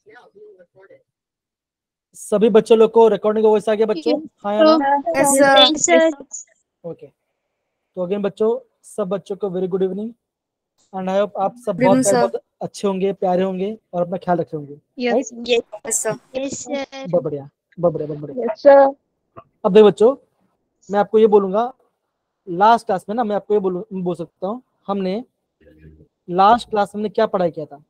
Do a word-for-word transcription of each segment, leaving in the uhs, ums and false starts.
सभी बच्चों लोग को रिकॉर्डिंग का वॉइस आ गया बच्चों? हाँ या ना? Yes sir. ओके, तो अगेन बच्चों, सब बच्चों को very good evening and I hope आप सब Good बहुत evening, प्यारे, sir. बहुत अच्छे होंगे, प्यारे होंगे और अपना ख्याल रखे होंगे, राइट? Yes sir. बहुत बढ़िया, बहुत बढ़िया, बहुत बढ़िया। Yes sir. अब देखो बच्चों, मैं आपको ये बोलूंगा, लास्ट क्लास में ना मैं आपको ये बोल बोल सकता हूँ, हमने लास्ट क्लास में क्या पढ़ाई किया था,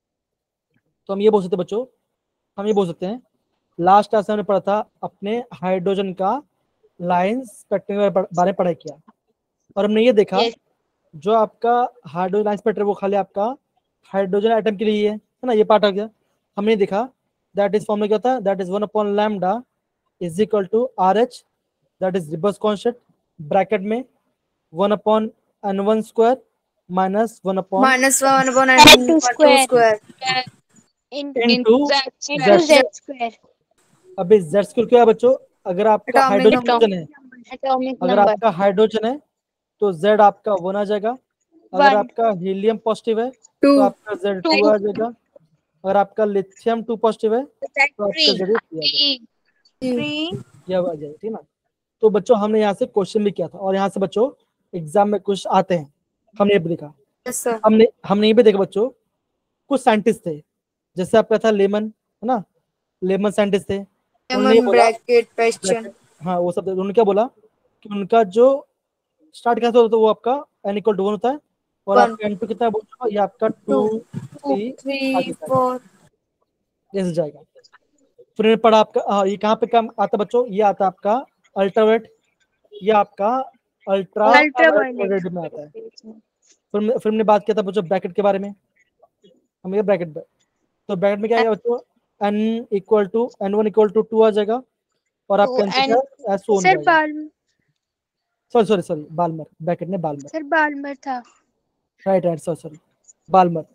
तो हम ये बोल सकते हैं बच्चों, हम ये बोल सकते हैं लास्ट क्लास में हमने पढ़ा था अपने हाइड्रोजन का लाइन स्पेक्ट्रम के बारे में पढ़ाई किया, और हमने ये देखा Yes. जो आपका हाइड्रोजन लाइन स्पेक्ट्रम वो खाली आपका हाइड्रोजन एटम के लिए ही है, है ना, ये पार्ट आ गया। हमने देखा दैट इज फॉर्मूला क्या था, that is one upon lambda is equal to R H, that is reverse constant, bracket में one upon n one square minus one upon Minus one upon and Two two square. square. In into into z। z square. अभी z square क्या है बच्चों, अगर आपका Atomic hydrogen number. है, Atomic अगर number. आपका हाइड्रोजन है तो z आपका वन आ जाएगा, अगर One. आपका हीलियम पॉजिटिव है तो Two. आपका z टू आ जाएगा, अगर आपका लिथियम टू पॉजिटिव है तो आपका z थ्री आ जाएगा, Three. ये आ जाएगा, ठीक है ना। तो बच्चों हमने यहाँ से क्वेश्चन भी किया था और यहाँ से बच्चों एग्जाम में कुछ आते हैं, हमने ये भी देखा, Yes sir. हमने हमने ये भी देखा बच्चों, कुछ साइंटिस्ट थे, जैसे आपका था लेमन, है ना, लेमन साइंटिस्ट थे, उन्होंने ये Lemon बोला, bracket question. हाँ वो सब, उन्होंने क्या बोला कि उनका जो स्टार्ट कैसे होता है वो आपका n इक्वल टू वन होता है, और One. आपका n टू कितना है, ये आपका टू Two. Three Three. आगे जाएगा, Four. ऐसे जाएगा। फिर मैंने पढ़ा आपका, हाँ ये कहाँ पे काम आता है बच्चों, ये आता है आपका अल्ट्रावायलेट, ये आपका अल्ट्रा वायलेट में आता है। फिर फिर हमने बात किया था बच्चों ब्रैकेट के बारे में, हम ये ब्रैकेट, तो ब्रैकेट में क्या आएगा बच्चों, n equal to n one equal to two आ जाएगा, और आपका and आंसर एस ओन सर जाएगा, बाल sorry sorry sorry Balmer, bracket में बालमर, सर बालमर था। Right right sorry sorry Balmer,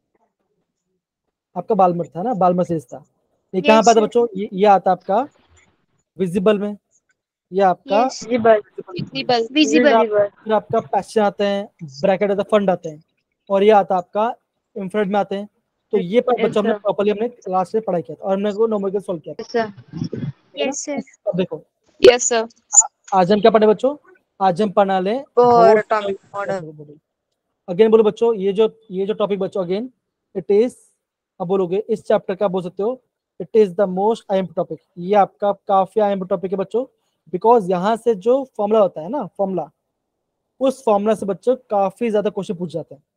आपका बालमर था ना, बालमर सीरीज था। ये कहाँ पे आता बच्चों, ये ये आता आपका विजिबल में, ये आपका विजिबल विजिबल फिर आपका पैशन आते हैं, ब्रैकेट आता है, फंड आते हैं, और ये आता आपका इंफ्रारेड में आते हैं। तो ये पर बच्चों हमने प्रॉपर्ली हमने क्लास में पढ़ाई किया था और हमने को नंबर सॉल्व किया था। Yes sir. अब देखो Yes sir. आज हम क्या पढ़े बच्चों, आज हम पढ़ा ले Bohr atomic model. अगेन बोलो बच्चों, ये जो ये जो टॉपिक बच्चों अगेन इट इज, अब बोलोगे इस चैप्टर का बोल सकते हो it is the most I am topic, ये आपका काफी आई एम टॉपिक है बच्चों, बिकॉज यहाँ से जो फॉर्मूला होता है ना, फॉर्मूला, उस फॉर्मूला से बच्चों काफी ज्यादा क्वेश्चन पूछ जाते हैं,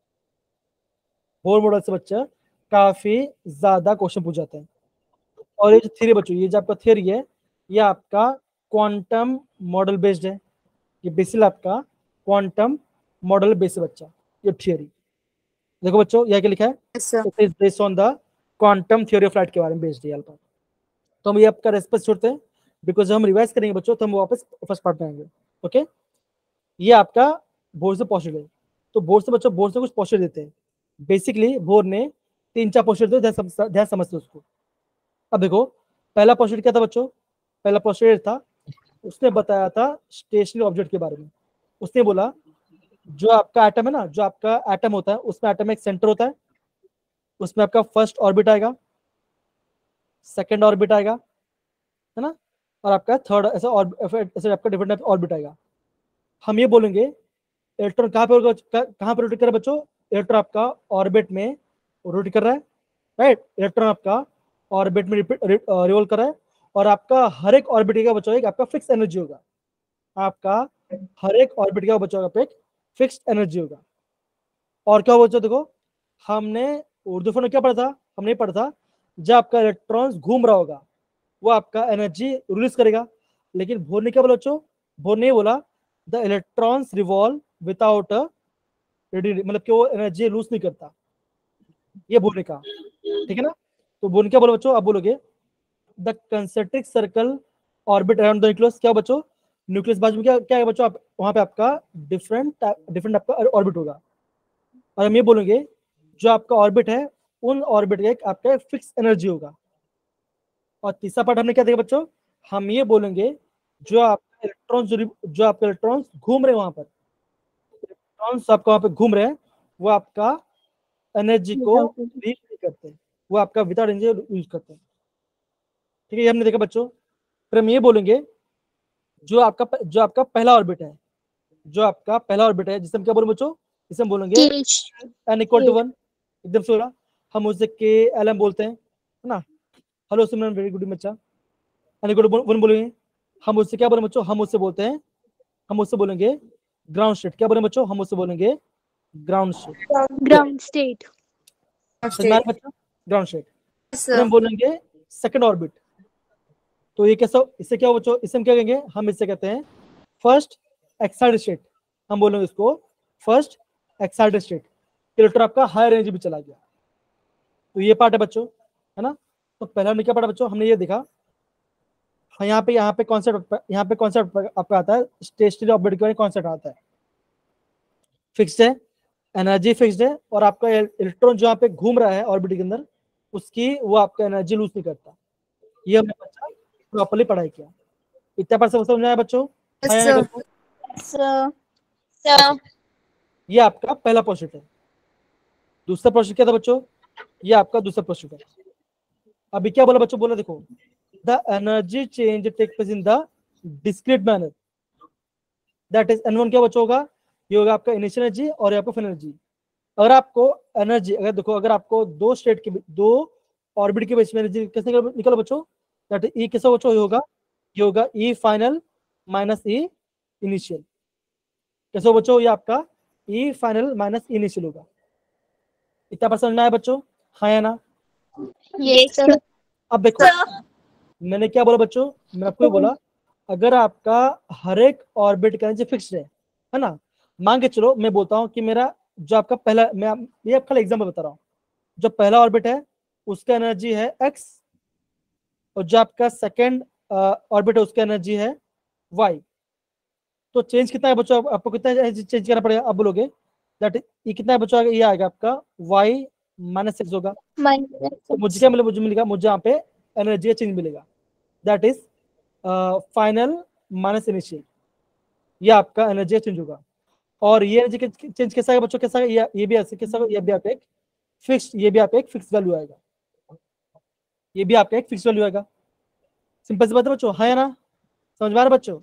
बोर मॉडल से बच्चा काफी ज्यादा क्वेश्चन पूछ जाते हैं। और ये जो थ्योरी बच्चों, ये जो आपका थ्योरी है, ये आपका क्वांटम मॉडल बेस्ड है, ये बेसिकली आपका क्वांटम मॉडल बेस्ड बच्चा, ये थ्योरी देखो बच्चों, यह क्या लिखा है, Yes sir. It is based on the quantum theory of light के बारे में बेस्ड है। तो हम ये आपका रेस्पेक्ट छोड़ते हैं, बिकॉज हम रिवाइज करेंगे बच्चों तो हम वापस फर्स्ट पार्ट में आएंगे। ओके, ये आपका बोर्ड से पॉस्चर है, तो बोर्ड से बच्चों बोर्ड से कुछ पॉस्चर देते हैं, बेसिकली बोर्ड ने तीन चार पॉस्चर दिए, ध्यान समझते उसको। अब देखो पहला पॉस्चर क्या था बच्चों, पहला पॉस्चर था, उसने बताया था स्टेशनरी ऑब्जेक्ट के बारे में। उसने बोला जो आपका एटम है ना, जो आपका एटम होता है उसमें एटम एक सेंटर होता है, उसमें आपका फर्स्ट ऑर्बिट आएगा, सेकंड ऑर्बिट आएगा, है ना, और आपका थर्ड ऐसा ऐसे आपका डिफरेंट ऑर्बिट आएगा। हम ये बोलेंगे इलेक्ट्रॉन कहाँ पे कहाँ पे रोटेट कर रहा है बच्चों, इलेक्ट्रॉन आपका ऑर्बिट में रोटेट कर रहा है, राइट, इलेक्ट्रॉन आपका ऑर्बिट में रिवॉल्व कर रहा है, और आपका हर एक ऑर्बिट का बच्चों एक आपका फिक्स एनर्जी होगा, आपका हर एक ऑर्बिट का बच्चों का एक फिक्स एनर्जी होगा। और क्या बच्चों देखो, हमने उर्दू में क्या पढ़ा था, हमने पढ़ा था जब आपका इलेक्ट्रॉन घूम रहा होगा वो आपका एनर्जी रिलीज करेगा, लेकिन बोर ने क्या बोला बच्चों, बोर ने बोला द इलेक्ट्रॉन्स रिवॉल्व विदाउट मतलब कि वो एनर्जी लूज नहीं करता, ये बोर ने कहा, ठीक है ना। तो बोर ने क्या बोला बच्चों, अब बोलोगे the concentric circle orbit around the nucleus, क्या बच्चों, न्यूक्लियस बाजू में क्या क्या है बच्चों, आप वहां पे आपका डिफरेंट डिफरेंट आपका ऑर्बिट होगा, और हम ये बोलेंगे जो आपका ऑर्बिट है उन ऑर्बिट का एक आपका फिक्स एनर्जी होगा। और तीसरा पार्ट हमने क्या देखा बच्चों, हम ये बोलेंगे जो आपका इलेक्ट्रॉन जो आपके इलेक्ट्रॉन्स घूम रहे हैं वहां पर, इलेक्ट्रॉन्स आपका वहां पे घूम रहे हैं, वो आपका एनर्जी को लीक नहीं करते, वो आपका विदाउट एनर्जी यूज करते हैं। ठीक है, ये हमने देखा बच्चों। फिर हम ये बोलेंगे जो आपका जो आपका पहला ऑर्बिट है, जो आपका पहला ऑर्बिट है जिसे हम क्या बोलेंगे बच्चों, जिसे हम बोलेंगे एन इक्वल टू वन, एकदम से हो रहा, हम उसे के एल एम बोलते हैं, है ना। हेलो सिमरन, वेरी गुड बच्चा। एन इक्वल टू वन बोलेंगे, हम उससे क्या बोलेंगे बच्चों, हम उससे बोलते हैं, हम उससे बोलेंगे ग्राउंड स्टेट। क्या बोलेंगे बच्चों, हम उससे बोलेंगे ग्राउंड स्टेट। Ground state. समझ बच्चों, ग्राउंड स्टेट। Yes, फिर हम sir. बोलेंगे सेकंड ऑर्बिट। तो ये कैसा, इससे क्या हो बच्चों, इससे हम क्या कहेंगे, हम इससे कहते हैं फर्स्ट एक्साइटेड स्टेट। हम बोलेंगे इसको फर्स्ट एक्साइटेड स्टेट। इलेक्ट्रॉन आपका हायर एनर्जी भी चला गया। तो ये पार्ट है बच्चों, है ना। तो पहला हमने क्या पढ़ा बच्चों, हमने ये देखा, हाँ यहाँ पे यहाँ पे कॉन्सेप्ट यहाँ पे कॉन्सेप्ट आपका आता है, स्टेशनरी ऑर्बिट के कॉन्सेप्ट आता है। फिक्स्ड है, एनर्जी फिक्स्ड है, और आपका इलेक्ट्रॉन जो यहाँ पे घूम रहा है ऑर्बिट के अंदर, उसकी वो आपका एनर्जी लूज नहीं करता। ये हमने बच्चा प्रॉपर्ली पढ़ाई किया। इतना पर समझ में आया बच्चों? Yes, आया sir. ना बच्चों? Sir Sir. ये आपका पहला प्रोसेस है। दूसरा प्रोसेस क्या था बच्चों, ये आपका दूसरा प्रोसेस है। अभी क्या बोला बच्चों, बोला देखो, the energy change take place in the discrete manner, that is n one क्या बच्चों होगा, ये होगा आपका इनिशियल एनर्जी और ये आपका फाइनल एनर्जी। अगर आपको एनर्जी, अगर देखो अगर आपको दो स्टेट के दो ऑर्बिट के बीच में एनर्जी कैसे निकलो बच्चों, दैट ई कैसा बच्चों, ये होगा ये होगा E final minus E initial. कैसे हो बच्चों, ये आपका E final minus E initial होगा। इतना पर समझ में आया बच्चों? हाँ या ना? Yes sir. अब देखो मैंने क्या बोला बच्चों, मैं आपको ये बोला, अगर आपका हर एक ऑर्बिट का एनर्जी फिक्स्ड है है ना, मान के चलो मैं बोलता हूँ कि मेरा जो आपका पहला, मैं ये आपका एग्जांपल बता रहा हूँ, जो पहला ऑर्बिट है उसका एनर्जी है एक्स, और जो आपका सेकंड ऑर्बिट है उसका एनर्जी है वाई। तो चेंज कितना है बच्चों, आपको कितना एनर्जी चेंज करना पड़ेगा, अब बोलोगे दैट ये कितना है बच्चों, ये आएगा आपका वाई माइनस सिक्स होगा। तो मुझे क्या मिलेगा, मुझे मिलेगा मुझे यहाँ पे एनर्जी चेंज मिलेगा, that is final minus initial. ये आपका एनर्जी चेंज होगा। और ये एनर्जी चेंज कैसा है बच्चों, कैसा है, ये ये भी ऐसे कैसा होगा, ये भी आप एक फिक्स, ये भी आप एक फिक्स वैल्यू आएगा, ये भी आपका एक फिक्स वैल्यू आएगा। सिंपल सी बात है बच्चों, हाँ या ना? समझ में आ रहा है बच्चों?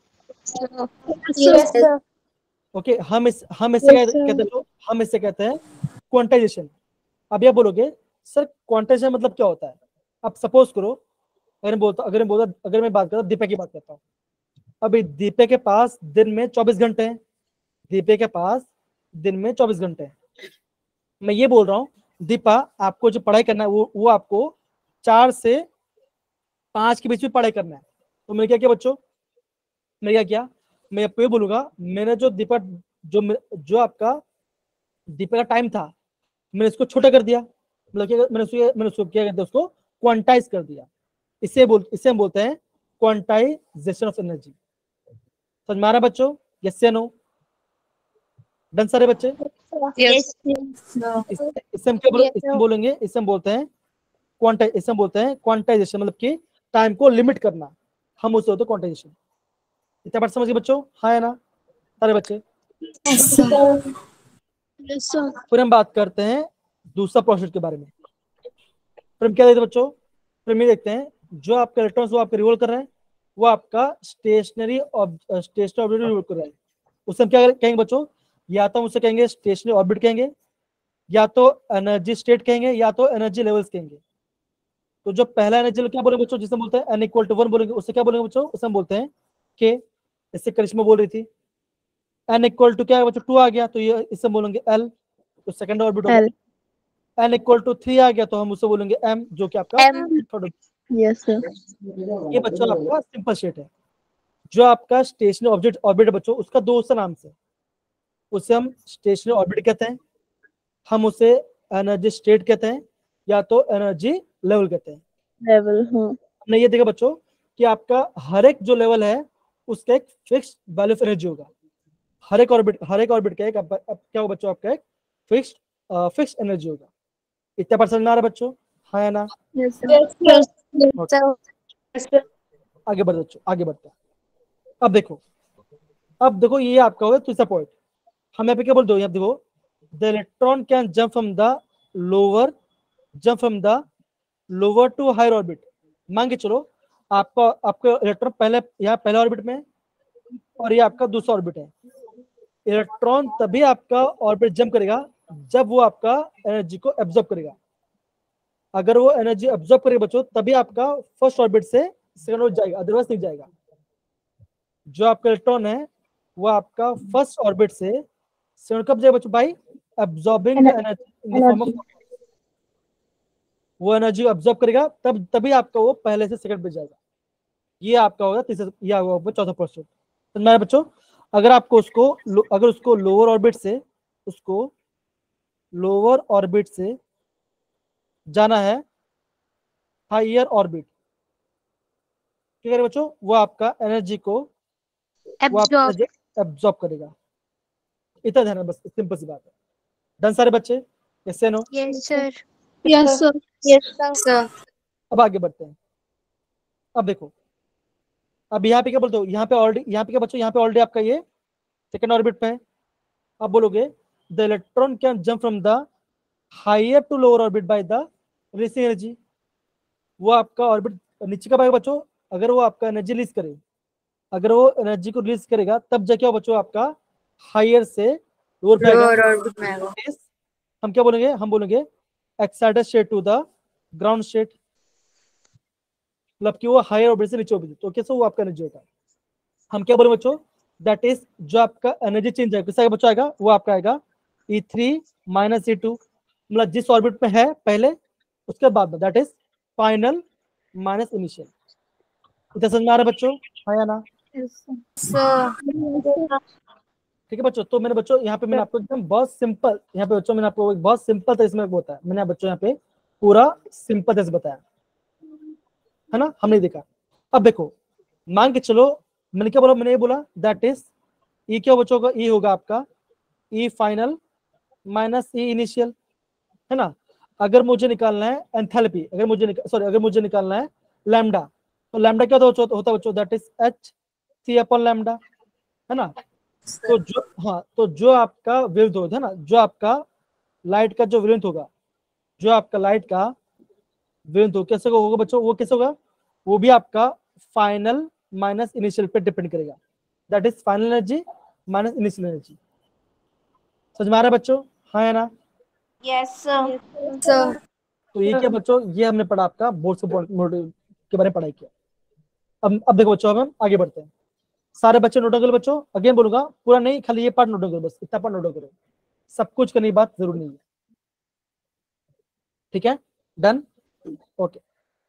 Yes sir. ओके, हम इस हम इससे Yes, कहते sir. कहते हैं हम इससे कहते हैं क्वांटाइजेशन। अब ये बोलोगे सर क्वांटाइजेशन मतलब क्या होता है? अब सपोज करो, अगर मैं बोलता अगर मैं बोलता अगर मैं बात करता दीपक की बात करता हूँ। अभी दीपक के पास दिन में चौबीस घंटे हैं, दीपक के पास दिन में चौबीस घंटे हैं। मैं ये बोल रहा हूँ दीपा, आपको जो पढ़ाई करना है वो वो आपको चार से पांच के बीच में पढ़ाई करना है। तो मैंने क्या किया बच्चों, मैं क्या किया, मैं आपको ये बोलूंगा, मैंने जो दीपक जो जो आपका दीपक का टाइम था, मैंने इसको छोटा कर दिया, मतलब क्या मैंने उसको मैंने उसको क्या कहते हैं, उसको क्वांटाइज कर दिया। इसे बोल इसे हम बोलते हैं क्वांटाइजेशन ऑफ एनर्जी। समझ में आ रहा है बच्चों? यस या नो? डन सारे बच्चे? Yes. इस- इसे हम क्या बोल Yes, इसे हम sir. बोलेंगे इसे हम बोलते हैं क्वांटाइज इसे हम बोलते हैं क्वांटाइजेशन, मतलब कि टाइम को लिमिट करना, हम उसे होते हैं क्वांटाइजेशन। इतना बात समझ गए बच्चों? हाँ या ना सारे बच्चे? Yes sir. फिर हम बात करते हैं दूसरा प्रोसेस के बारे में। फिर हम क्या देखते हैं बच्चों, फिर हम ये देखते हैं जो आपका इलेक्ट्रॉन्स वो आपका रिवॉल्व कर रहा है, वो आपका स्टेशनरी स्टेशनरी ऑर्बिट रिवॉल्व कर रहा है। उसे हम क्या कहेंगे बच्चों, या तो हम उसे कहेंगे स्टेशनरी ऑर्बिट कहेंगे, या तो एनर्जी स्टेट कहेंगे, या तो एनर्जी लेवल्स कहेंगे। तो जो पहला एनर्जी क्या बोलेंगे बच्चों, जिसे बोलते हैं एन इक्वल टू वन बोलेंगे, उससे क्या बोलेंगे बच्चों, उसे हम बोलते हैं के। इससे करिश्मा बोल रही थी एन इक्वल टू क्या है बच्चों, टू आ गया तो ये इससे बोलेंगे एल, तो सेकंड ऑर्बिट होगा। L. N equal to three आ गया तो हम उसे बोलेंगे एम, जो कि आपका M. थर्ड। Yes sir. ये बच्चों आपका सिंपल स्टेट है। जो आपका स्टेशनरी ऑब्जेक्ट ऑर्बिट है बच्चों, उसका दो उसका नाम से, उसे हम स्टेशनरी ऑर्बिट कहते हैं, हम उसे एनर्जी स्टेट कहते हैं, या तो एनर्जी लेवल कहते हैं। लेवल। हाँ। हमने ये देखा बच्चों कि आपका हर एक जो लेवल है उसका एक फिक्स वैल्यू ऑफ एनर्जी होगा। हर एक ऑर्बिट हर एक ऑर्बिट का एक अब, अब क्या होगा बच्चों, आपका एक फिक्स्ड फिक्स एनर्जी होगा। इतना परसेंट ना आ रहा बच्चों? हाँ या ना? Yes sir. आगे बढ़ बच्चों, आगे बढ़ते हैं। अब देखो अब देखो ये आपका होगा तीसरा पॉइंट। हम यहाँ पे क्या बोल दो, यहाँ देखो the electron can jump from the lower jump from the lower to higher orbit, मान के चलो आपका आपका इलेक्ट्रॉन पहले यहाँ पहले ऑर्बिट में और ये आपका दूसरा ऑर्बिट है। इलेक्ट्रॉन तभी आपका ऑर्बिट जंप करेगा जब वो आपका एनर्जी को एब्जॉर्ब करेगा। अगर वो एनर्जी एब्जॉर्ब करेगा बच्चों तभी आपका फर्स्ट ऑर्बिट से सेकंड ऑर्बिट जाएगा, अदरवाइज नहीं जाएगा। जो आपका इलेक्ट्रॉन है वो आपका फर्स्ट ऑर्बिट से सेकंड कब जाएगा बच्चों? By absorbing the energy in the form of, वो एनर्जी एब्जॉर्ब करेगा तब तभी आपका वो पहले से सेकंड पे जाएगा। ये आपका होगा तीसरा, ये होगा चौथा प्रोसेस। तो मेरे बच्चों अगर आपको उसको अगर उसको लोअर ऑर्बिट से उसको लोअर ऑर्बिट से जाना है हायर ऑर्बिट, क्या करेगा बच्चों? वो आपका एनर्जी को एब्जॉर्ब एब्जॉर्ब करेगा। इतना ध्यान है, बस सिंपल सी बात है। डन सारे बच्चे? Yes no? Yes sir Yes, sir. Yes sir अब आगे बढ़ते हैं। अब देखो, अब यहाँ पे क्या बोलते हो? यहाँ पे ऑलरेडी यहाँ पे क्या बच्चों? यहाँ पे ऑलरेडी आपका ये सेकेंड ऑर्बिट पे है। अब बोलोगे the electron can jump from the higher to lower orbit by the releasing energy. वो आपका ऑर्बिट नीचे कब आएगा बच्चों? अगर वो आपका एनर्जी रिलीज करे, अगर वो एनर्जी को रिलीज करेगा तब जाके वो बच्चों आपका हायर से लोअर पे आएगा। लोअर ऑर्बिट में आएगा। हम क्या बोलेंगे? हम बोलेंगे excited state to the ground state, मतलब कि वो हायर ऑर्बिट से नीचे ऑर्बिट। तो कैसे वो आपका एनर्जी होता है? हम क्या बोलेंगे बच्चों? दैट इज जो आपका एनर्जी चेंज आएगा किसका बच्चों आएगा? वो आपका आएगा E three minus E two, मतलब जिस ऑर्बिट में है पहले उसके बाद में, that is final minus initial. इतना समझ में आ रहा है बच्चों? हाँ या ना? सर ठीक है बच्चों। तो मैंने बच्चों यहाँ पे मैंने आपको एकदम बहुत सिंपल, यहाँ पे बच्चों मैंने आपको एक बहुत सिंपल तरीके से होता है, मैंने बच्चों यहाँ पे पूरा सिंपल तरीके से बताया है ना, हमने देखा। अब देखो मान के चलो मैंने क्या बोला? मैंने ये बोला दैट इज ई क्या बच्चों का? ई होगा आपका E final minus E initial, है ना। अगर मुझे निकालना है एंथैल्पी, अगर मुझे सॉरी अगर मुझे निकालना है लैम्डा, तो लैम्डा क्या होता होता बच्चों? That is h c upon lambda, है ना। तो जो हाँ तो जो आपका वेवलेंथ होगा, है ना, जो आपका लाइट का जो वेवलेंथ होगा, जो आपका लाइट का वेवलेंथ हो कैसे होगा बच्चों? वो कैसे होगा? वो भी आपका फाइनल माइनस इनिशियल पे डिपेंड करेगा। That is final energy minus initial energy. समझ में आ रहा है बच्चों? हाँ या ना? यस सर तो ये क्या बच्चों? ये हमने पढ़ा आपका बोर्ड के बारे में पढ़ाई किया। अब अब देखो बच्चों, अब हम आगे बढ़ते हैं। सारे बच्चे नोट करो बच्चों, अगेन बोलूंगा पूरा नहीं, खाली ये पार्ट नोट करो, बस इतना पार्ट नोट करो, सब कुछ करने की बात जरूरी नहीं है। ठीक है, डन, ओके।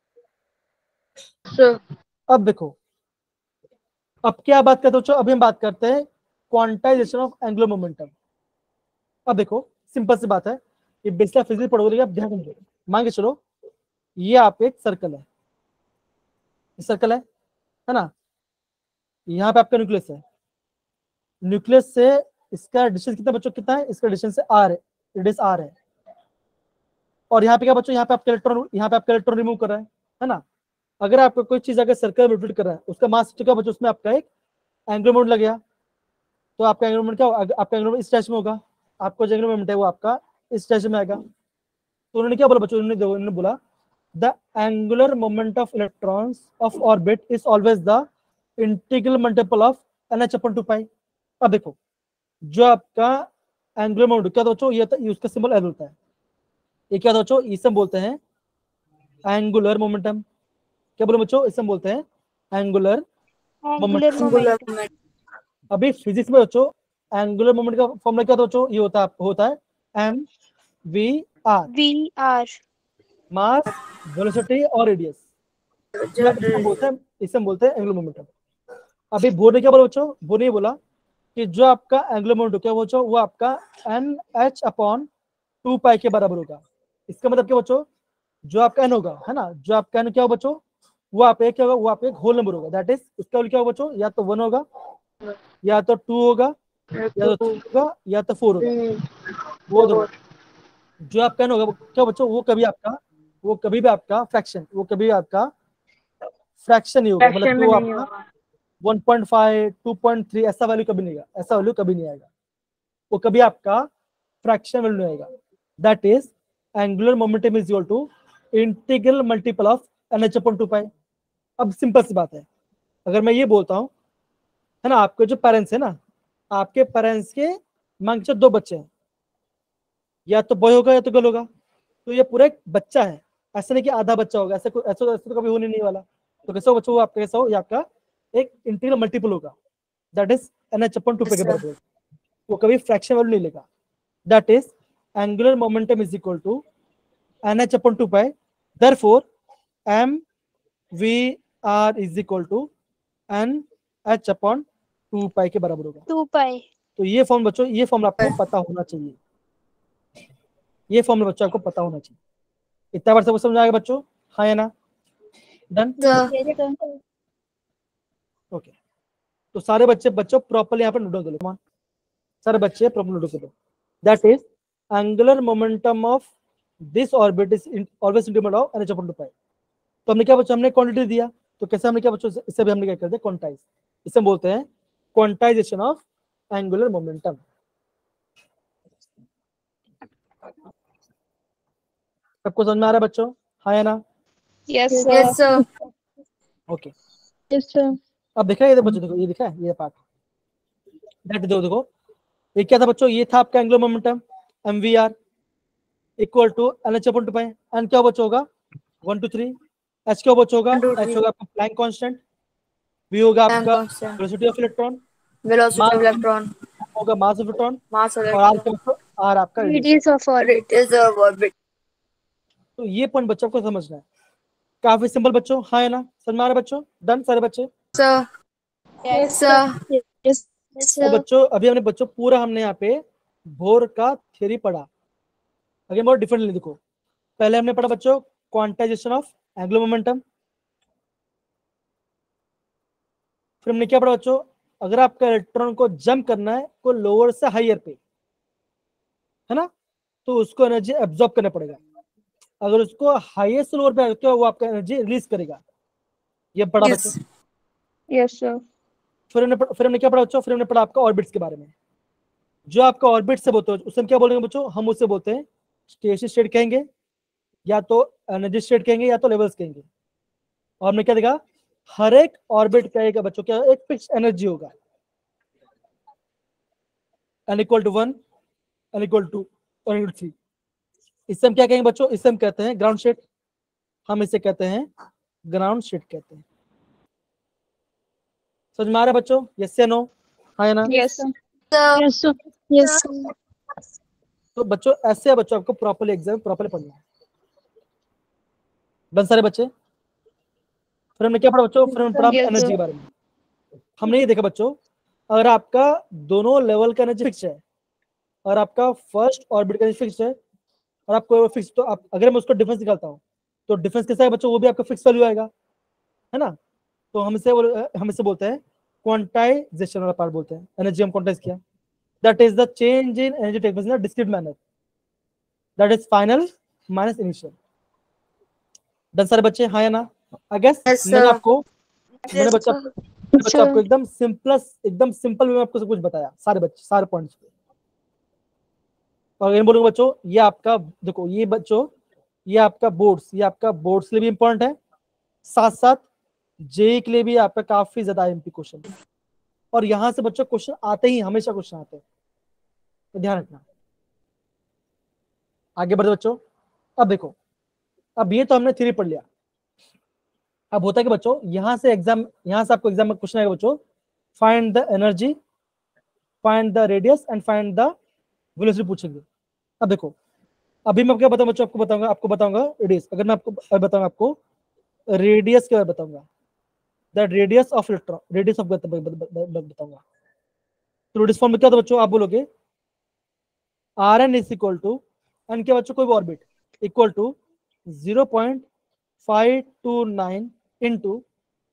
अब देखो, अब क्या बात करते हो? अभी हम बात करते हैं क्वांटाइजेशन ऑफ एंगुलर मोमेंटम। अब देखो सिंपल सी बात है, ये बेसिक फिजिक्स पढ़ोगे, आप ध्यान दो। मान के चलो ये आप एक सर्कल है, सर्कल है है ना, यहाँ पे आपका न्यूक्लियस है, न्यूक्लियस से इसका डिस्टेंस कितना बच्चों? कितना है इसका डिस्टेंस? से आर है, रेडियस आर है। और यहाँ पे क्या बच्चों? यहाँ पे आपका इलेक्ट्रॉन, यहाँ पे आपका इलेक्ट्रॉन रिमूव कर रहा है है ना। अगर आपको कोई चीज अगर सर्कल में रोटेट कर रहा है, उसका मास क्या बच्चों? उसमें आपका एक एंगुलर मोमेंट लग गया, तो आपका एंगुलर मोमेंट क्या होगा? आपका एंगुलर मोमेंट इस डायरेक्शन में होगा, आपका जो एंगुलर मोमेंट है वो आपका इस डायरेक्शन में आएगा। तो उन्होंने क्या बोला बच्चों? उन्होंने उन्होंने बोला the angular moment of electrons of orbit is always the integral multiple of n H upon two pi. अब देखो जो आपका एंगुलर मोमेंट क्या था बच्चों? ये था, उसका सिंबल एल होता है। ये क्या था बच्चों? इसे हम बोलते हैं एंगुलर मोमेंटम। क्या बोले बच्चों? इसे हम बोलते हैं एंगुलर मोमेंटम। अभी फिजिक्स में बच्चों एंगुलर मोमेंट का फॉर्मूला क्या था बच्चों? ये होता है होता है m v r, v r mass, velocity और रेडियस। इसे बोलते हैं इसे हम बोलते हैं एंगुलर मोमेंटम। अभी बोर्ड ने क्या बोला बच्चों? बोर्ड ने बोला कि जो आपका एंगुलर मोमेंटम क्या बच्चों? वो आपका n H upon two pi के बराबर होगा। इसका मतलब क्या बच्चों? जो आपका एन होगा, है ना, जो आपका एन क्या होगा बच्चों? वो आप एक क्या होगा? वो आप एक होल नंबर होगा, दैट इज उसका वैल्यू क्या होगा बच्चों? या तो वन होगा, या तो टू होगा, या तो थ्री होगा, या तो फोर होगा। वो दो जो आपका एन होगा वो क्या बच्चों? वो कभी आपका वो कभी भी आपका फ्रैक्शन वो कभी भी आपका फ्रैक्शन नहीं होगा, मतलब कि वो आपका one point five, two point three ऐसा वैल्यू कभी नहीं आएगा, ऐसा वैल्यू कभी नहीं आएगा, वो कभी आपका फ्रैक्शन वैल्यू नहीं आएगा। That is angular momentum is equal to integral multiple of n H upon two pi. अब सिंपल सी बात है, अगर मैं ये बोलता हूँ है ना, आपके जो पेरेंट्स है ना, आपके पेरेंट्स के मान के दो बच्चे हैं, या तो बॉय होगा या तो गर्ल होगा, तो ये पूरा एक बच्चा है, ऐसा नहीं कि आधा बच्चा होगा, ऐसा कोई ऐसा ऐसा तो कभी होने नहीं वाला। तो कैसा बच्चा वो आपका कैसा हो, ये आपका एक इंटीग्रल मल्टीपल होगा, that is n H upon two पे के बराबर होगा, वो कभी फ्रैक्शन वैल्यू नहीं लेगा। That is angular momentum is equal to N H upon two pi, therefore m v r is equal to N H upon two pi के बराबर होगा। Two pi. तो ये फॉर्म बच्चों, ये फॉर्म आपको पता होना चाहिए, ये फॉर्म बच्चों आपको पता होना चाहिए। इतना बार सबको समझ आएगा बच्चों, हाँ या ना? डन? ओके, तो सारे बच्चे बच्चों प्रॉपर्ली यहाँ पर नोट कर लो, सारे बच्चे प्रॉपर्ली नोट कर लो। That is angular momentum of this orbit is always integral of n H upon two pi. तो हमने क्या बच्चों, हमने क्वांटिटी दिया, तो कैसे हमने क्या बच्चों, इससे भी हमने क्या कर दिया, क्वांटाइज। इसे हम बोलते हैं क्वांटाइजेशन ऑफ एंगुलर मोमेंटम। सबको समझ में आ रहा है बच्चों, हाँ या ना? Yes Yes, sir. Okay, Yes, sir. अब देखा है ये बच्चों, देखो ये दिखा है ये पार्ट, दैट देखो देखो ये क्या था बच्चों, ये था आपका angular momentum m v r equal to N H upon two pi. N क्या बच्चों होगा, वन टू थ्री। एच क्या बच्चों होगा, One, two, एच three. होगा आपका प्लैंक कांस्टेंट, वी होगा Planck आपका constant. Velocity of electron, Velocity mass of electron. होगा mass of electron, Mass of और आर electron. क्या बच्चों, आर आपका radius. Radius of orbit. Radius of orbit. तो ये पॉइंट बच्चों को समझना है, काफी सिंपल बच्चों, हाँ या ना? समझ में आ रहा है बच्चों? डन सारे बच्चे? Sir. Yes, Sir. Yes, yes, तो sir. बच्चों अभी हमने बच्चों पूरा हमने यहाँ पे बोर का थ्योरी पढ़ा। अगेन बहुत डिफरेंटली देखो, पहले हमने पढ़ा बच्चों क्वांटाइजेशन ऑफ एंगुलर मोमेंटम, फिर हमने क्या पढ़ा बच्चों, अगर आपका इलेक्ट्रॉन को जंप करना है को लोअर से हायर पे, है ना, तो उसको एनर्जी एब्जॉर्ब करना पड़ेगा। अगर उसको हाईएस्ट लोअर पे तो वो आपका एनर्जी रिलीज करेगा। ये पढ़ा Yes. बच्चों। Yes, sir. फिर हमने फिर हमने क्या पढ़ा बच्चों, फिर हमने पढ़ा आपका ऑर्बिट्स के बारे में। जो आपका ऑर्बिट से बोलते हैं उसे हम क्या बोलेंगे बच्चों, हम उसे बोलते हैं स्टेशनरी स्टेट कहेंगे, या तो एनर्जी स्टेट कहेंगे, या तो लेवल्स कहेंगे। और हमने क्या देखा, हर एक ऑर्बिट का एक बच्चों क्या एक फिक्स एनर्जी होगा, n equal to one, n equal to और इक्वल थ्री। इससे हम क्या कहेंगे बच्चों, इससे हम कहते हैं ग्राउंड स्टेट, हम इसे कहते हैं ग्राउंड स्टेट कहते हैं। समझ में आ रहा है बच्चों, यस या नो, हाँ या ना? Yes, sir. Sir. Yes, sir. Yes, sir. तो बच्चों ऐसे बच्चों आपको प्रॉपर्ली एग्जाम प्रॉपर्ली पढ़ना है। बन सारे बच्चे? फिर हमने क्या पढ़ा बच्चों, फिर हमने पढ़ा Yes, एनर्जी sir. के बारे में। हमने ये देखा बच्चों, अगर आपका दोनों लेवल का एनर्जी फिक्स है, और आपका फर्स्ट ऑर्बिट का एनर्जी फिक्स है, और आपको फिक्स, तो आप अगर मैं उसको डिफरेंस निकालता हूँ तो डिफरेंस कैसा है बच्चों, वो भी आपका फिक्स वैल्यू आएगा, है ना। तो हम इसे हम इसे बोलते हैं क्वांटाइजेशन वाला पार्ट बोलते हैं, एनर्जी हम क्वांटाइज किया, that is the change in energy take place in a discrete manner, that is final minus initial. Done सारे बच्चे, हाँ या ना? आई गेस Yes, मैंने sir. आपको मैंने Yes, बच्चा sir. मैंने बच्चा आपको एकदम सिंपलेस्ट एकदम सिंपल वे में आपको सब कुछ बताया, सारे बच्चे सारे पॉइंट्स। और ये बोलूंगा बच्चों, ये आपका देखो, ये बच्चों ये आपका बोर्ड्स ये आपका बोर्ड्स के लिए भी इंपॉर्टेंट है, साथ साथ जेई के लिए भी आपका काफी ज्यादा एमपी क्वेश्चन, और यहाँ से बच्चों क्वेश्चन आते ही, हमेशा क्वेश्चन आते हैं, तो ध्यान रखना। आगे बढ़ते बच्चों, अब देखो, अब ये तो हमने थ्योरी पढ़ लिया। अब होता है कि बच्चों यहाँ से एग्जाम यहाँ से आपको एग्जाम में क्वेश्चन आएगा बच्चों, find the energy, find the radius and find the velocity पूछेंगे। अब देखो, अभी मैं क्या बताऊंगा बच्चों, आपको बताऊंगा आपको बताऊंगा रेडियस। अगर मैं आपको बताऊंगा आपको रेडियस के बारे में बताऊंगा, the radius of electron, radius of बताऊंगा, तो रेडियस फॉर्म में क्या था बच्चों, आप बोलोगे R N is equal to N के बच्चों कोई भी orbit equal to zero point five two nine into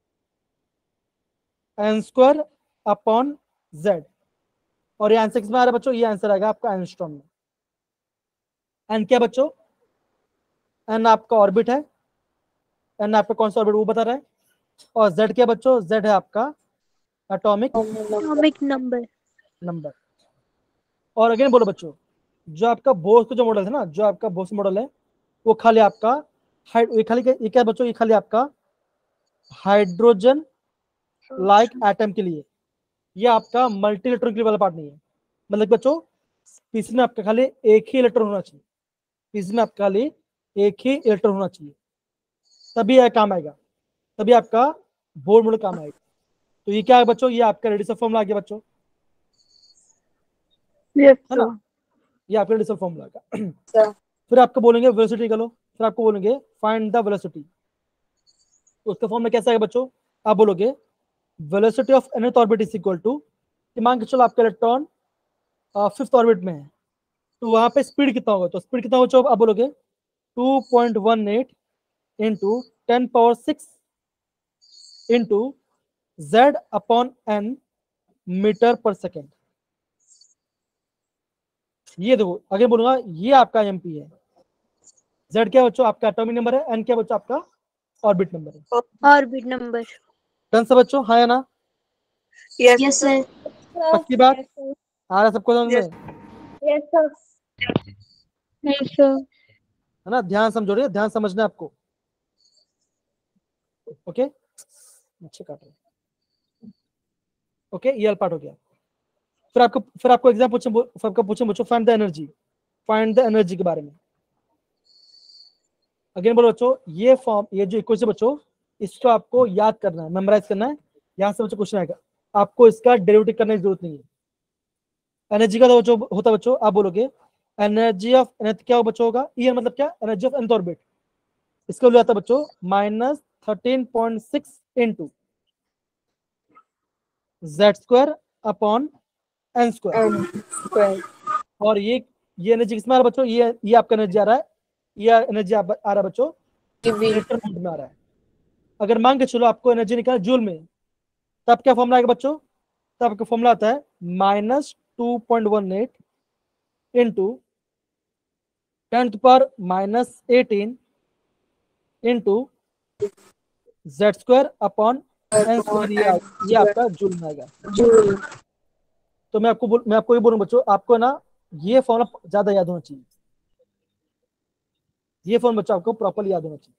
N square upon Z. और ये आंसर किसमें आ रहा है बच्चों, ये आंसर आएगा आपका एंगस्ट्रॉम में। एन क्या बच्चों, एन आपका ऑर्बिट है, एन आपका कौन सा ऑर्बिट वो बता रहा है, और जेड क्या बच्चों, जेड है आपका एटॉमिक Atomic number. नंबर। और अगेन बोलो बच्चों, जो आपका बोर्स का जो मॉडल है ना, जो आपका बोर्स मॉडल है वो खाली आपका हाइड ये खाली ये क्या बच्चों, ये खाली आपका हाइड्रोजन लाइक एटम के लिए, ये आपका मल्टी इलेक्ट्रॉन के लिए वाला पार्ट नहीं है। मतलब बच्चों पीसी में आपका खाली एक ही इलेक्ट्रॉन होना चाहिए, पीसी में आपका खाली एक ही इलेक्ट्रॉन होना चाहिए, तभी यह काम आएगा, तभी आपका बोर्ड मॉडल काम आएगा। तो ये क्या है बच्चों, ये आपका रेडिसल फॉर्मूला आ गया बच्चों, Yes, है ना, sir. ये आपका रेडिसल फॉर्मूला का। Sir. फिर आपको बोलेंगे वेलोसिटी निकालो, फिर आपको बोलेंगे फाइंड द वेलोसिटी, उसका फॉर्मूला कैसा है बच्चों, आप बोलोगे velocity of nth orbit is equal to, मान के चलो आपका इलेक्ट्रॉन फिफ्थ ऑर्बिट में है, तो वहां पे स्पीड कितना होगा, तो स्पीड कितना होगा आप बोलोगे two point one eight into ten power six into Z upon N meter पर सेकेंड। ये देखो आगे बोलूंगा, ये आपका एमपी है, जेड क्या बच्चों आपका एटॉमिक नंबर है, एन क्या बच्चों आपका ऑर्बिट नंबर है। Orbit number. डन सब बच्चों, हाँ या ना, Yes. Yes, sir. पक्की बात, आ रहा सबको समझ में, Yes, sir. Yes, sir. है ना, ध्यान समझो रहे, ध्यान समझना है आपको, ओके अच्छे काट रहे, ओके ये पार्ट हो गया। फिर आपको फिर आपको एग्जाम पूछे, फिर आपको पूछे बच्चों find the energy, find the energy के बारे में। अगेन बोलो बच्चों, ये फॉर्म ये जो इक्वेशन बच्चों, इसको आपको याद करना है, मेमोराइज करना है, यहाँ से बच्चों क्वेश्चन आएगा, आपको इसका डेरिवेटिव करने की जरूरत नहीं है। एनर्जी का जो होता है बच्चों, आप बोलोगे एनर्जी ऑफ nth क्या बच्चों होगा, ई मतलब क्या, एनर्जी ऑफ nth ऑर्बिट, इसका वैल्यू आता है बच्चों minus thirteen point six into Z square upon N square. Um, square. और ये ये एनर्जी किसमें आ रहा है बच्चों, ये ये आपका एनर्जी आ रहा है, ये एनर्जी आ रहा है बच्चों Give me. लीटर मोड में आ रहा है। अगर मान के चलो आपको एनर्जी निकालना जूल में, तब क्या फॉर्मूला आएगा बच्चों, तब आपका फॉर्मूला आता है minus two point one eight into ten पर minus eighteen into Z square upon N square, ये ये आपका जूल में आएगा। Joule. तो मैं आपको बोल, मैं आपको ये बोलूं बच्चों, आपको ना ये फॉर्मूला ज्यादा याद होना चाहिए, ये फॉर्मूला बच्चों आपको प्रॉपर्ली याद होना चाहिए।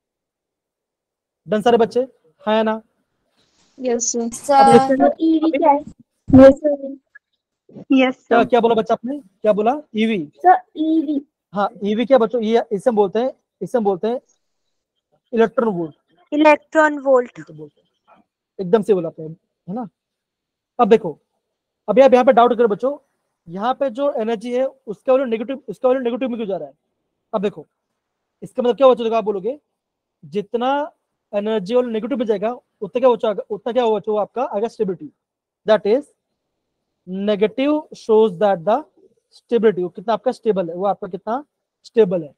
डन सारे बच्चे, हाँ या ना, Yes, sir. Sir. Sir, E V क्या है? Yes, sir. Yes, क्या sir. क्या बोला बच्चा आपने, क्या बोला, ईवी, Sir, E V. हाँ ईवी क्या बच्चों, ये इसे हम बोलते हैं, इसे हम बोलते हैं इलेक्ट्रॉन वोल्ट, Electron volt. बोलते हैं, एकदम से बोला आपने, है ना। अब देखो, अभी आप यहाँ पे डाउट करो बच्चों, यहाँ पे जो एनर्जी है उसका वैल्यू नेगेटिव, उसका वैल्यू नेगेटिव में क्यों जा रहा है। अब देखो इसका मतलब क्या बच्चों, आप बोलोगे जितना एनर्जी और नेगेटिव में जाएगा उतना क्या बच्चों, उतना क्या होगा बच्चों आपका आएगा stability, that is negative shows that the stability, वो कितना आपका स्टेबल है, वो आपका कितना स्टेबल है,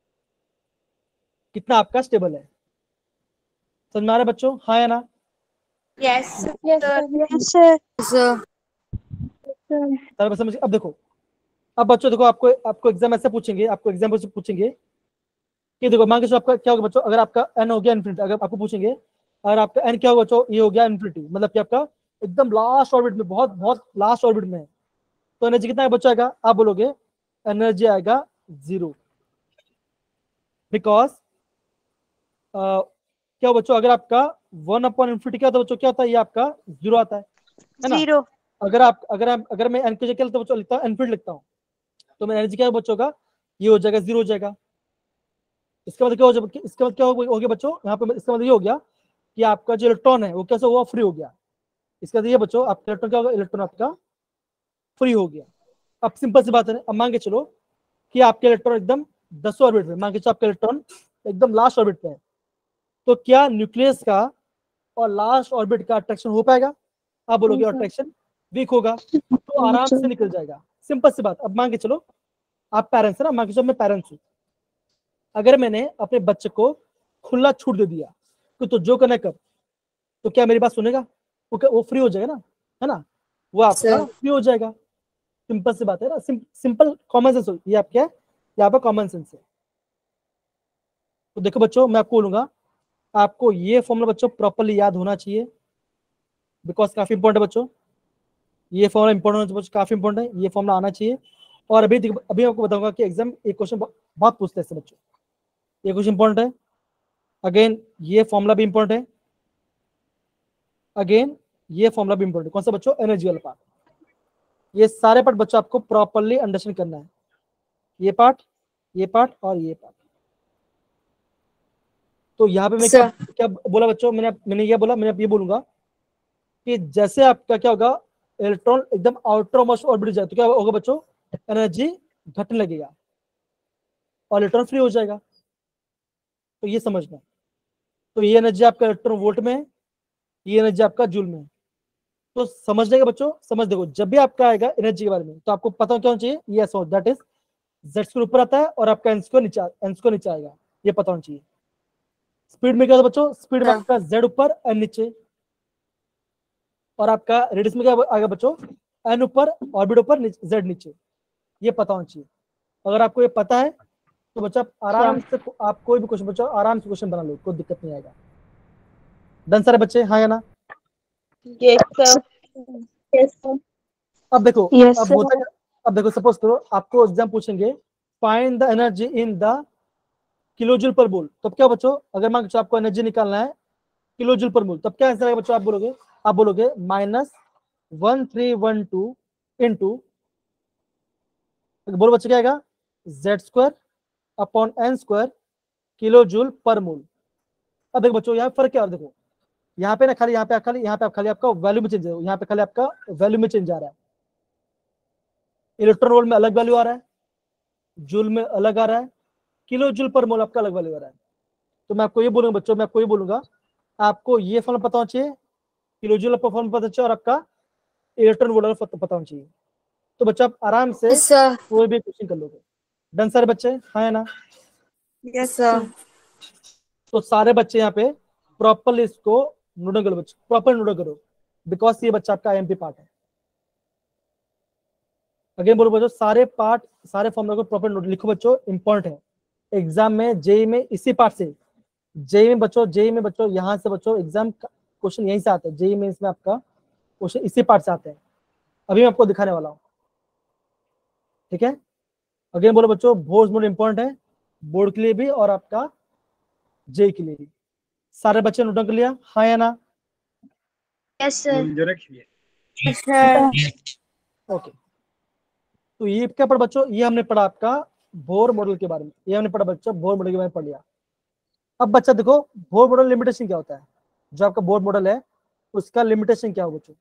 कितना आपका स्टेबल है। समझ में आ रहा है बच्चों, हाँ या ना। Yes. Yes, sir. Yes, sir. Sir. सारे बच्चे समझ, अब देखो, अब बच्चों देखो, आपको आपको एग्जाम ऐसे पूछेंगे, आपको एग्जाम से पूछेंगे कि देखो मान के चलो आपका क्या होगा बच्चों, अगर आपका एन हो गया इन्फिनिटी, अगर आपको पूछेंगे अगर आपका एन क्या होगा बच्चों, ये हो गया इन्फिनिटी, मतलब कि आपका एकदम लास्ट ऑर्बिट में, बहुत बहुत लास्ट ऑर्बिट में है, तो एनर्जी कितना बच्चों आएगा, आप बोलोगे एनर्जी आएगा जीरो, बिकॉज क्या बच्चों, अगर आपका वन अपॉन इन्फिनिटी क्या होता है बच्चों, क्या होता है, ये आपका जीरो आता है, है ना। Zero. अगर आप अगर आप अगर मैं एन की जगह तो बच्चों लिखता हूँ इन्फिनिटी लिखता हूँ, तो मैं एनर्जी क्या बच्चों का, ये हो जाएगा जीरो हो जाएगा। इसका मतलब क्या हो जाएगा, इसका मतलब क्या हो गया बच्चों, यहाँ पे इसका मतलब ये हो गया कि आपका जो इलेक्ट्रॉन है वो कैसे हुआ, फ्री हो गया। इसका मतलब ये बच्चों आपका इलेक्ट्रॉन क्या होगा, इलेक्ट्रॉन आपका फ्री हो गया। अब सिंपल सी बात है, अब मान के चलो कि आपके इलेक्ट्रॉन एकदम दसवें ऑर्बिट में, मान के चलो आपका इलेक्ट्रॉन एकदम लास्ट ऑर्बिट पे है, तो क्या न्यूक्लियस का और लास्ट ऑर्बिट का अट्रैक्शन हो पाएगा, आप बोलोगे अट्रैक्शन वीक होगा, तो आराम से निकल जाएगा। सिंपल सी बात। अब मान के चलो आप पेरेंट्स है ना, मान के चलो मैं पेरेंट्स हूँ, अगर मैंने अपने बच्चे को खुला छूट दे दिया कि तो जो करना कर, तो क्या मेरी बात सुनेगा, वो वो फ्री हो जाएगा ना, है ना, वो आपका फ्री हो जाएगा। सिंपल सी बात है ना, सिं, सिंपल कॉमन सेंस, ये आप क्या है, यहाँ पर कॉमन सेंस है। तो देखो बच्चों, मैं आपको बोलूंगा आपको ये फॉर्मूला बच्चों प्रॉपर्ली याद होना चाहिए, बिकॉज काफी इंपॉर्टेंट है बच्चों, ये फॉर्मूला इंपॉर्टेंट है बच्चों, काफी इंपॉर्टेंट है, ये फॉर्मूला आना चाहिए। और अभी अभी आपको बताऊंगा कि एग्जाम एक क्वेश्चन बहुत पूछते हैं बच्चों, ये क्वेश्चन इंपॉर्टेंट है, अगेन ये फॉर्मूला भी इंपॉर्टेंट है, अगेन ये फॉर्मूला भी इंपॉर्टेंट है। कौन सा बच्चों? एनर्जी वाला पार्ट। ये सारे पार्ट बच्चों आपको प्रॉपर्ली अंडरस्टैंड करना है, ये पार्ट, ये पार्ट और ये पार्ट। तो यहाँ पे मैं क्या क्या बोला बच्चों? मैंने मैंने ये बोला, मैंने ये बोलूंगा कि जैसे आपका क्या होगा, इलेक्ट्रॉन एकदम आउटर मोस्ट ऑर्बिट जाए तो क्या होगा बच्चों? एनर्जी घटने लगेगा और इलेक्ट्रॉन फ्री हो जाएगा। तो ये समझना। तो ये एनर्जी आपका इलेक्ट्रॉन वोल्ट में है, ये एनर्जी आपका जूल में है। तो समझ लेगा बच्चों, समझ देखो, जब भी आपका आएगा एनर्जी के बारे में तो आपको पता क्या होना चाहिए? ये समझ, दैट इज जेड स्क्वायर ऊपर आता है और आपका एन स्क्वायर नीचे एन स्क्वायर नीचे आएगा, ये पता होना चाहिए। स्पीड में क्या होता है बच्चों? स्पीड में आपका जेड ऊपर एन नीचे, और आपका रेडियस में क्या आएगा बच्चों? एन ऊपर ऑर्बिट ऊपर जेड नीचे, ये पता होना चाहिए। अगर आपको ये पता है तो बच्चा आप आराम से आप कोई भी क्वेश्चन बच्चों आराम से क्वेश्चन बना लो, कोई दिक्कत नहीं आएगा। डन सारे बच्चे? हाँ या ना? Yes, sir. Yes, sir. अब देखो, Yes, अब sir. होता है, अब देखो सपोज करो आपको एग्जाम पूछेंगे find the energy in the kilojoule per mole, तब क्या बच्चों? अगर मान लो आपको एनर्जी निकालना है किलोजूल पर मोल, तब क्या आंसर आएगा बच्चों? आप बोलोगे आप बोलोगे minus one three one two into, बोलो बच्चे क्या आएगा? Z square upon N square kilojoule per mole. अब देखो बच्चों यहाँ फर्क क्या है? देखो यहाँ पे ना खाली यहाँ पे खाली यहाँ पे खाली आपका वैल्यू में चेंज है, यहाँ पे खाली आपका वैल्यू में चेंज आ रहा है। इलेक्ट्रॉन वोल्ट में अलग वैल्यू आ रहा है, जूल में अलग आ रहा है, किलो जूल पर मोल आपका अलग वैल्यू आ रहा है। तो मैं आपको ये बोलूंगा बच्चों, मैं आपको ये बोलूंगा आपको ये फॉर्मूला पता होना चाहिए, किलो जूल का फॉर्मूला पता चाहिए और आपका इलेक्ट्रॉन वोल्ट का पता होना चाहिए। तो बच्चा आप आराम से Yes, sir. कोई भी क्वेश्चन कर लोगे। डन सारे बच्चे? हाँ या ना? Yes, sir. तो सारे बच्चे यहाँ पे प्रॉपरली इसको नोट करो बच्चे, प्रॉपर नोट करो, बिकॉज ये बच्चा आपका आईएमपी पार्ट है। अगेन बोलो बच्चों, सारे पार्ट सारे फॉर्मूला को प्रॉपर नोट लिखो बच्चों, इंपॉर्टेंट है एग्जाम में, जेई में इसी पार्ट से, जेई में बच्चों, जेई में बच्चों यहाँ से बच्चों एग्जाम क्वेश्चन यहीं से आते हैं, जेई में इसमें आपका क्वेश्चन इसी पार्ट से आते हैं। अभी मैं आपको दिखाने वाला हूँ, ठीक है? अगेन बोलो बच्चों, बहुत मोड इंपॉर्टेंट है बोर्ड के लिए भी और आपका जेई के लिए भी। सारे बच्चे नोट कर लिया? हाँ या ना? Yes, sir. Yes, sir. Okay. तो ये क्या पढ़ा बच्चों? ये हमने पढ़ा आपका बोर मॉडल के बारे में, ये हमने पढ़ा बच्चों, बोर मॉडल के बारे में पढ़ लिया। अब बच्चा देखो बोर मॉडल लिमिटेशन क्या होता है, जो आपका बोर मॉडल है उसका लिमिटेशन क्या हो बच्चों?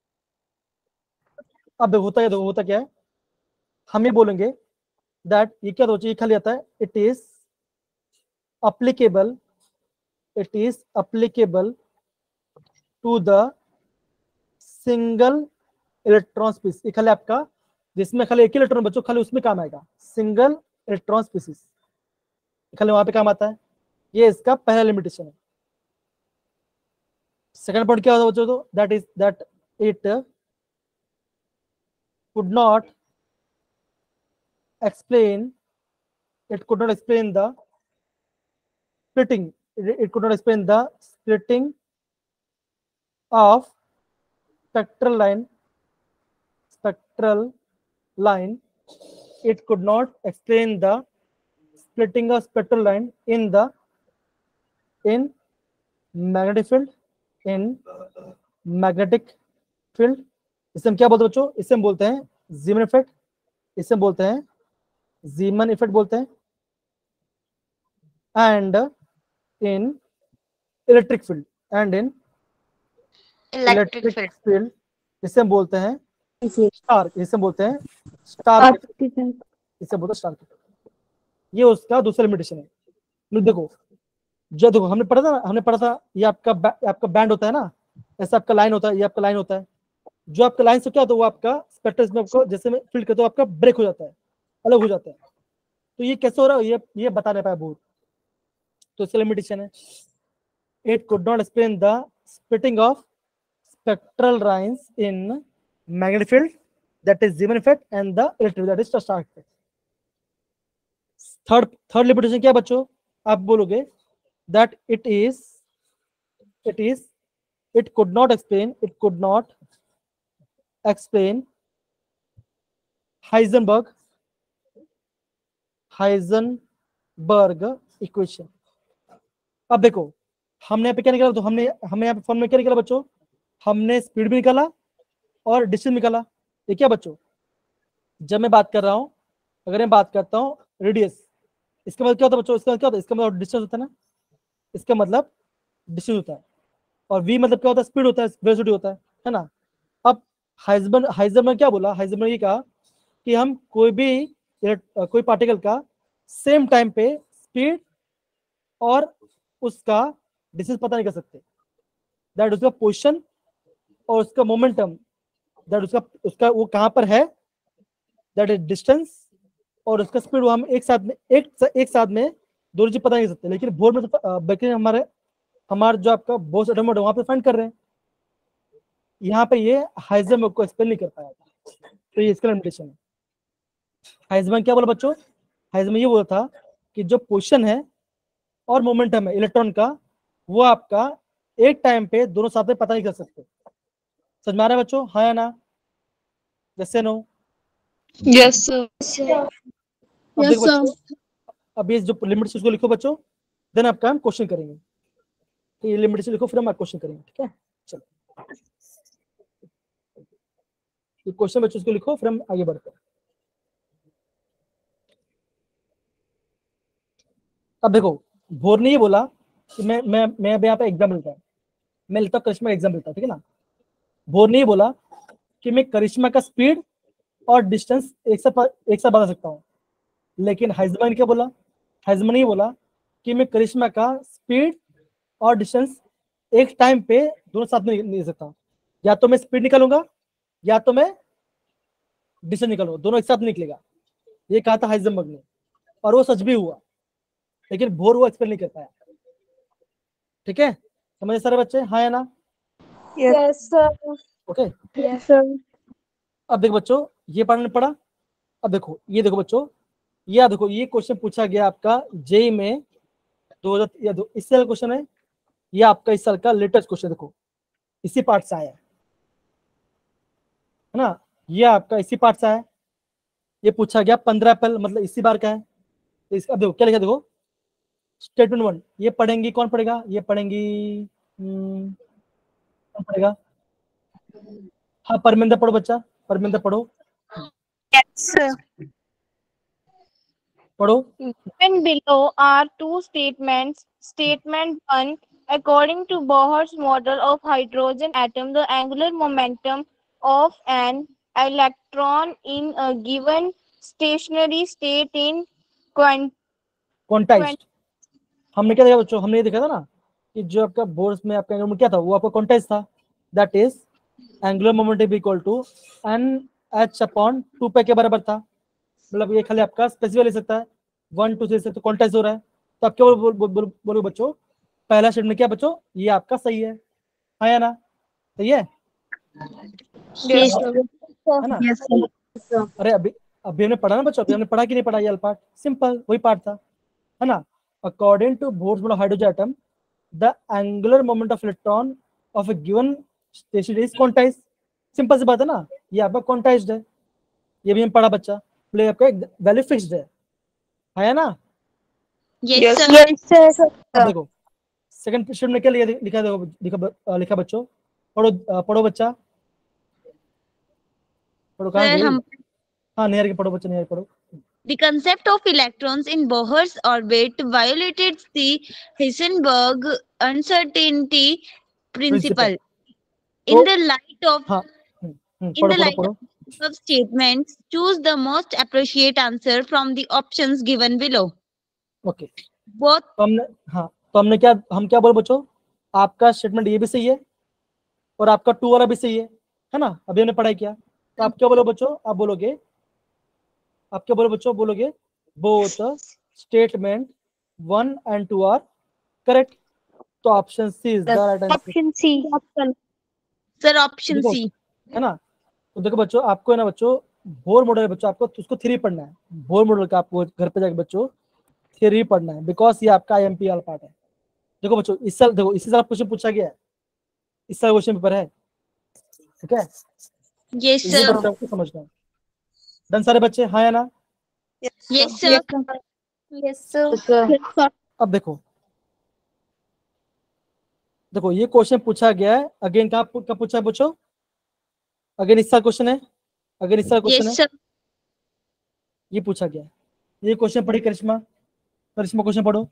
अब देखो होता है, देखो होता क्या है, हम ये बोलेंगे दैट ये क्या होता है, ये खाली आता है it is applicable, it is applicable to the single electron species। ये खाली आपका जिसमें खाली एक इलेक्ट्रॉन बच्चों खाली उसमें काम आएगा, सिंगल इलेक्ट्रॉन स्पीसीज खाली वहां पे काम आता है। ये इसका पहला लिमिटेशन है। सेकंड पॉइंट क्या होता है बच्चों? तो that is that it could not explain it could not explain the splitting it could not explain the splitting of spectral line spectral line it could not explain the splitting of spectral line in the in magnetic field in magnetic field। इसे हम क्या बोलते हैं बच्चों? इसे हम बोलते हैं जीमन इफेक्ट, इसे हम बोलते हैं जीमन इफेक्ट बोलते हैं। And in electric field and in Electric electric field. Field इसे हम बोलते हैं जी। स्टार, इसे हम बोलते हैं स्टार, आपकी बात। इसे बोलते हैं स्टार। ये उसका दूसरा लिमिटेशन है। लो देखो, जो देखो हमने पढ़ा था ना, हमने पढ़ा था ये आपका बै, आपका बैंड होता है ना, ऐसा आपका लाइन होता है, ये आपका लाइन होता है। जो आपका लाइन से क्या होता है वो आपका स्पेक्ट्रम में आपको जैसे में फील्ड करते हो आपका ब्रेक हो जाता है, अलग हो जाता है। तो ये कैसे हो रहा है ये ये बता नहीं पाया बहुत, तो इसका लिमिटेशन है it could not explain the splitting of spectral lines in magnetic field, that is Zeeman effect, and the electric, that is Stark effect। Third third limitation क्या बच्चों? आप बोलोगे that it is it is it could not explain it could not explain Heisenberg Heisenberg equation। अब देखो हमने यहाँ पे क्या निकाला, तो हमने हमने यहाँ पे फॉर्म में क्या निकाला बच्चों, हमने स्पीड भी निकाला और डिस्टेंस निकाला। ये क्या बच्चों, जब मैं बात कर रहा हूँ, अगर मैं बात करता हूँ रेडियस, इसका मतलब क्या होता है बच्चों, इसका मतलब क्या होता है, इसका मतलब डिस्टेंस होता है ना, इसका मतलब डिस्टेंस होता है। और v मतलब क्या होता है, स्पीड होता है, वेलोसिटी होता है, है ना। अब हाइजेनबर्ग हाइजेनबर्ग ने क्या बोला, हाइजेनबर्ग ने ये कहा कि हम कोई भी कोई पार्टिकल का सेम टाइम पे स्पीड और उसका डिस्टेंस पता नहीं कर सकते, दैट उसका पोजीशन और उसका मोमेंटम, दैट उसका उसका वो कहां पर है, दैट इज डिस्टेंस और उसका स्पीड, वो हम एक साथ में एक एक साथ में दोनों चीज पता नहीं कर सकते। लेकिन बोर्ड में तो बेसिकली हमारे हमारे जो आपका बोस एटम वहां पे फाइंड कर रहे हैं, यहाँ पे ये हाइजेनबर्ग को एक्सप्लेन नहीं कर पाया था, तो ये इसका लिमिटेशन है। हाइजेनबर्ग क्या बोला बच्चों, हाइजेनबर्ग ये बोला था कि जो पोजीशन है और मोमेंटम है इलेक्ट्रॉन का, वो आपका एक टाइम पे दोनों साथ में पता नहीं कर सकते। समझ में आ रहा है बच्चों, हाँ या ना, जैसे नो? Yes sir. अब देखो बच्चों, अब ये जो लिमिट उसको लिखो बच्चों, देन आपका हम क्वेश्चन करेंगे। तो ये लिमिट से लिखो, फिर हम क्वेश्चन करेंगे, ठीक है। चलो ये क्वेश्चन बच्चों उसको लिखो, फिर हम आगे बढ़ते हैं। अब देखो बोर ने ये बोला कि मैं मैं मैं अब यहाँ पे एग्जाम लेता हूँ, मैं लेता हूँ करिश्मा एग्जाम लेता हूँ, ठीक है ना। बोर ने ये बोला कि मैं करिश्मा का स्पीड और डिस्टेंस एक साथ एक साथ बता सकता हूँ। लेकिन हाइजेनबर्ग ने क्या बोला, हाइजेनबर्ग ने ये बोला कि मैं करिश्मा का स्पीड और डिस्टेंस एक टाइम पे दोनों साथ में नहीं सकता, या तो मैं स्पीड निकालूंगा या तो मैं डिस्टेंस निकालूंगा, दोनों एक साथ निकलेगा। ये कहा था हाइजेनबर्ग ने, और वो सच भी हुआ, लेकिन बोर वो एक्सप्लेन नहीं कर पाया। ठीक है, समझे सारे बच्चे, हाँ या ना? Yes sir. Okay, yes sir. अब देखो बच्चों ये पढ़ने पड़ा। अब देखो ये देखो बच्चों, ये देखो ये क्वेश्चन पूछा गया आपका जेई में दो हजार या दो इस साल क्वेश्चन है, ये आपका इस साल का लेटेस्ट क्वेश्चन, देखो इसी पार्ट से आया है ना, ये आपका इसी पार्ट से आया। ये पूछा गया पंद्रह अप्रैल, मतलब इसी बार का है। तो इसका देखो क्या लिखा, देखो स्टेटमेंट वन, ये पढ़ेंगी कौन पढ़ेगा, ये पढ़ेंगी हम्म, कौन पढ़ेगा? हाँ परमिंदर पढ़ो बच्चा, परमिंदर पढ़ो यस सर। पढ़ो। Given below are two statements. Statement one, according to Bohr's model of hydrogen atom, the angular momentum of an electron in a given stationary state in quant quantized, हमने क्या देखा बच्चों, हमने ये देखा था ना कि जो आपका बोर्स में आपका एंगुलर क्या था, वो आपका क्वांटाइज था, that is angular momentum equal to N H upon two पे के बराबर था। मतलब ये खाली आपका स्पेसिफाई ले सकता है, वन टू से तो क्वांटाइज हो रहा है। तो आप क्या बोल, बोल, बोल, बोल, बोलो बच्चों, पहला स्टेटमेंट क्या बच्चों, ये आपका सही है, हाँ या ना? सही है, Yes, है ना? sir. अरे अभी अभी हमने पढ़ा ना बच्चों, अभी हमने पढ़ा कि नहीं पढ़ा, ये पार्ट सिंपल वही पार्ट था, है ना। According to Bohr's model hydrogen atom, the angular moment of electron of a given station is quantize. Simple सी बात है ना, ये आपका क्वांटाइज्ड है, ये भी हम पढ़ा बच्चा, प्ले आपका वैल्यू फिक्स्ड है, है ना। Yes, sir. Yes, sir. अब देखो सेकंड क्वेश्चन में क्या लिखा लिखा देखो लिखा लिखा बच्चों, पढ़ो पढ़ो बच्चा, पढ़ो कहाँ Sir, गई? हम हाँ निहार के पढ़ो बच्चा, निहार पढ़ो। The concept of electrons in Bohr's orbit violated the Heisenberg uncertainty principle. In तो the light of हाँ हम्म, हम्म, in पढ़ो the पढ़ो light पढ़ो of statements, choose the most appropriate answer from the options given below. Okay. Both तो हमने हाँ तो हमने क्या हम क्या बोले बच्चों, आपका स्टेटमेंट ये भी सही है और आपका टू वाला भी सही है, है ना। अभी हमने पढ़ाई किया, तो आप क्या बोलो बच्चों, आप बोलोगे आप क्या बोलो बच्चों, बोलोगे both statement one and two are correct. तो option C is the right answer. option C. Option. Sir, option देखो C. है ना, तो देखो बच्चों आपको है ना बच्चों, बोर मॉडल है बच्चों, आपको उसको थ्री पढ़ना है, बोर मॉडल का आपको घर पे जाके बच्चों थ्री पढ़ना है, बिकॉज ये आपका आई एम पी वाला पार्ट है। देखो बच्चों इस साल देखो इसी साल क्वेश्चन पूछा गया है, इस साल क्वेश्चन पेपर है, ठीक है। Yes, तो ये sir. बच्चा आपको समझना है। डन सारे बच्चे, हाँ या ना? Yes, sir. Yes, sir. अब देखो देखो ये क्वेश्चन पूछा गया है अगेन, कहाँ कब पूछा है पूछो, अगेन इस साल क्वेश्चन है, अगेन इस साल क्वेश्चन है, Yes, sir. ये पूछा गया है। ये क्वेश्चन पढ़ी करिश्मा, करिश्मा क्वेश्चन पढ़ो।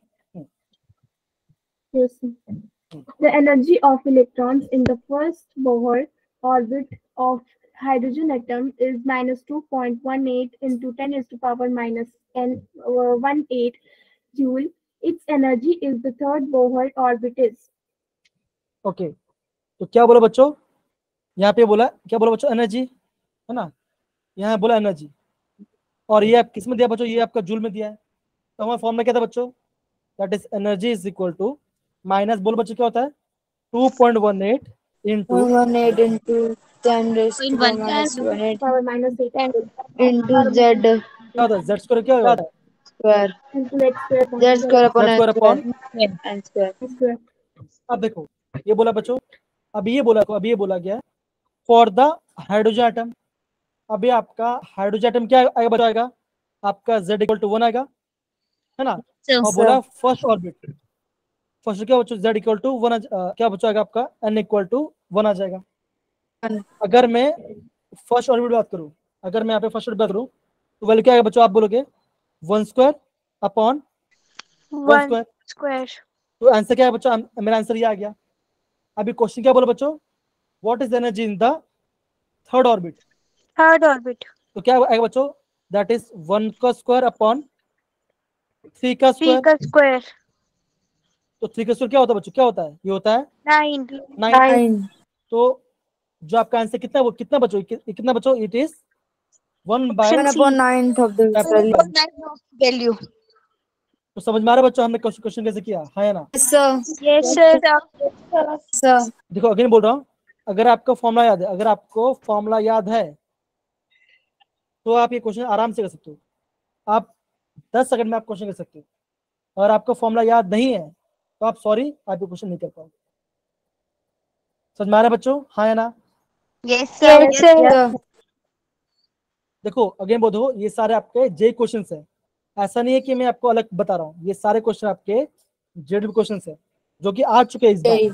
Yes, sir. The energy of electrons in the first Bohr orbit of hydrogen atom is minus two point one eight into ten raised to power minus n uh, one eight joule. Its energy is the third Bohr orbit is. Okay, तो क्या बोला बच्चों, यहाँ पे बोला क्या बोला बच्चों, एनर्जी है ना, यहाँ बोला एनर्जी, और ये आप किस में दिया बच्चों, ये आपका जूल में दिया है। तो हमारा फॉर्मूला क्या था बच्चों, that is energy is equal to minus, बोलो बच्चों क्या होता है, two point one eight into one eight into ten raised to One minus one eight Power minus eight into z क्या होता है, जेड स्क्वायर क्या होता है, square into x square upon z square upon Z n square upon, square n square. x square. अब देखो ये बोला बच्चों, अभी ये बोला अभी ये बोला गया फॉर द हाइड्रोजन एटम, अभी आपका हाइड्रोजन एटम क्या आएगा बच्चों, आएगा आपका z इक्वल टू वन आएगा, है ना, Sir. और बोला फर्स्ट ऑर्बिट, फर्स्ट क्या बच्चों, z इक्वल टू वन, क्या बच्चों आएगा आपका n इक्वल टू वन आ जाएगा। One. अगर मैं फर्स्ट ऑर्बिट बात करूं, अगर मैं यहाँ पे फर्स्ट ऑर्बिट बात करूं तो वैल्यू क्या आएगा बच्चों, आप बोलोगे one square upon one One square, square. तो आंसर क्या है बच्चों, मेरा आंसर ये आ गया। अभी क्वेश्चन क्या बोला बच्चों, what is energy in the third orbit, Third orbit. तो क्या आएगा बच्चों, दैट इज वन का स्क्वायर अपॉन थ्री का Three स्क्वायर, का square. तो थ्री का स्क्वायर क्या होता है बच्चों, क्या होता है, ये होता है Nine. नाइन। Nine. तो जो आपका आंसर कितना वो कितना बच्चों, कि- कितना बच्चों, it is one by, One upon ninth of the value. Value. तो समझ में आ रहा है बच्चों हमने क्वेश्चन क्वेश्चन कैसे किया, हाँ या ना। Yes sir. Yes, sir. Sir. देखो अगेन बोल रहा हूँ, अगर आपको फॉर्मूला याद है, अगर आपको फॉर्मूला याद है तो आप ये क्वेश्चन आराम से कर सकते हो, आप दस सेकंड में आप क्वेश्चन कर सकते हो। अगर आपको फॉर्मूला याद नहीं है तो आप सॉरी, आप ये क्वेश्चन नहीं कर पाओगे। समझ में आ रहा है बच्चों, हाँ या ना। Yes, sir. Yes sir. देखो अगेन बोल दो, ये सारे आपके जे क्वेश्चन है, ऐसा नहीं है कि मैं आपको अलग बता रहा हूँ, ये सारे क्वेश्चन आपके जेड क्वेश्चन है जो कि आ चुके हैं इस बार।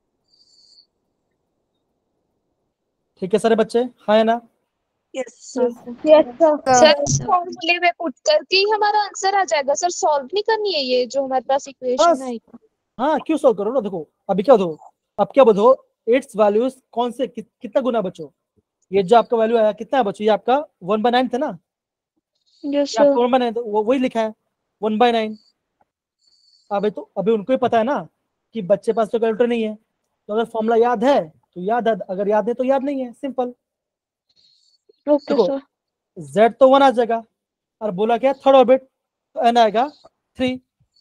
ठीक है सारे बच्चे, हाँ या ना। Yes sir. Yes, sir. Sir फॉर्मूले में पुट करके ही हमारा आंसर आ जाएगा सर, सॉल्व नहीं करनी है ये जो हमारे पास इक्वेशन बस। है। हाँ क्यों सॉल्व करो ना, देखो अभी क्या दो, अब क्या बोलो, इट्स वैल्यूज कौन से कि, कितना गुना बच्चों, ये जो आपका वैल्यू आया कितना है बच्चों, ये आपका वन बाय नाइन था ना, यस ये आपका वन बाय नाइन, वो वही लिखा है वन बाय नाइन। अभी तो अभी उनको ही पता है ना कि बच्चे पास तो कैलकुलेटर नहीं है, तो अगर फॉर्मूला याद है तो याद है, अगर याद है तो याद नहीं है, सिंपल। ओके देखो सर। z तो वन आ जाएगा, और बोला क्या थर्ड ऑर्बिट, तो n आएगा थ्री,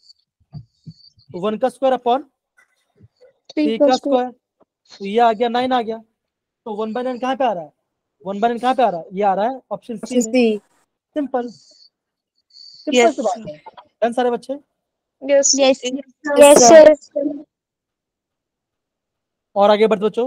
वन का स्क्वायर अपॉन थ्री का स्क्वायर, तो ये आ गया नाइन आ गया। तो वन बाय नाइन कहाँ पे आ रहा है, वन बाय नाइन कहाँ पे आ रहा है, ये आ रहा है ऑप्शन सी में, C. Simple simple Yes. सी बात है। डन सारे बच्चे। Yes Yes. Yes sir. और आगे बढ़ते बच्चों,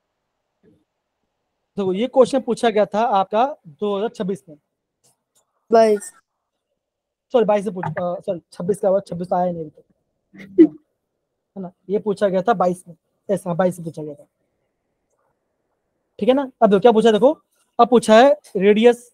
देखो ये क्वेश्चन पूछा गया था आपका दो हज़ार छब्बीस में, Boys. सॉरी बाईस से पूछ सॉरी छब्बीस का छब्बीस तो आया ही नहीं अभी तक, है ना, ये पूछा गया था बाईस में, ऐसा बाईस से पूछा गया था, ठीक है ना। अब देखो क्या पूछा, देखो अब पूछा है रेडियस,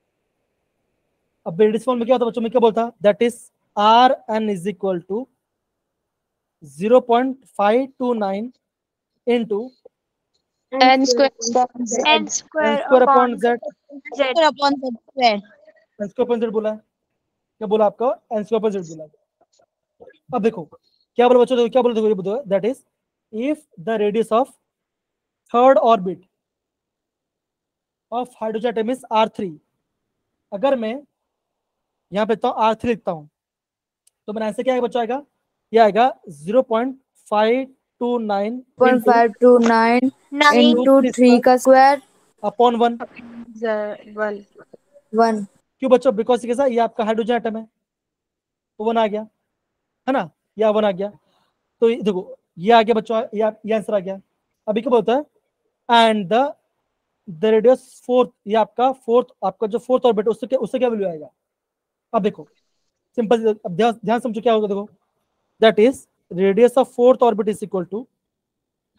अब रेडियस फॉर्म में क्या होता है बच्चों में, क्या बोलता, that is R N is equal to zero point five two nine into N square N N square square upon upon Z, Z. Upon Z square. N square upon Z बोला है, क्या बोला आपका, एन स्क्वायर अपॉन जेड बोला। अब देखो क्या बोला बच्चों, देखो क्या बोला, देखो ये बताओ, that is if the radius of third orbit of hydrogen atom is R three, अगर मैं यहाँ पे लिखता हूँ आर थ्री लिखता हूँ, तो मेरा आंसर क्या आएगा बच्चों, आएगा ये आएगा zero point five two nine Point five two nine Nine. into three का square. Upon one. One. One. क्यों बच्चों, बिकॉज कैसा, ये आपका हाइड्रोजन एटम है तो वन आ गया, है ना, या वन आ गया, तो ये देखो ये आ गया बच्चों, ये ये आंसर आ गया। अभी क्या बोलता है, and the the radius fourth, ये आपका फोर्थ, आपका जो फोर्थ ऑर्बिट उससे क्या उससे क्या वैल्यू आएगा। अब देखो सिंपल, अब ध्यान ध्यान समझो क्या होगा, देखो that is radius of fourth orbit is equal to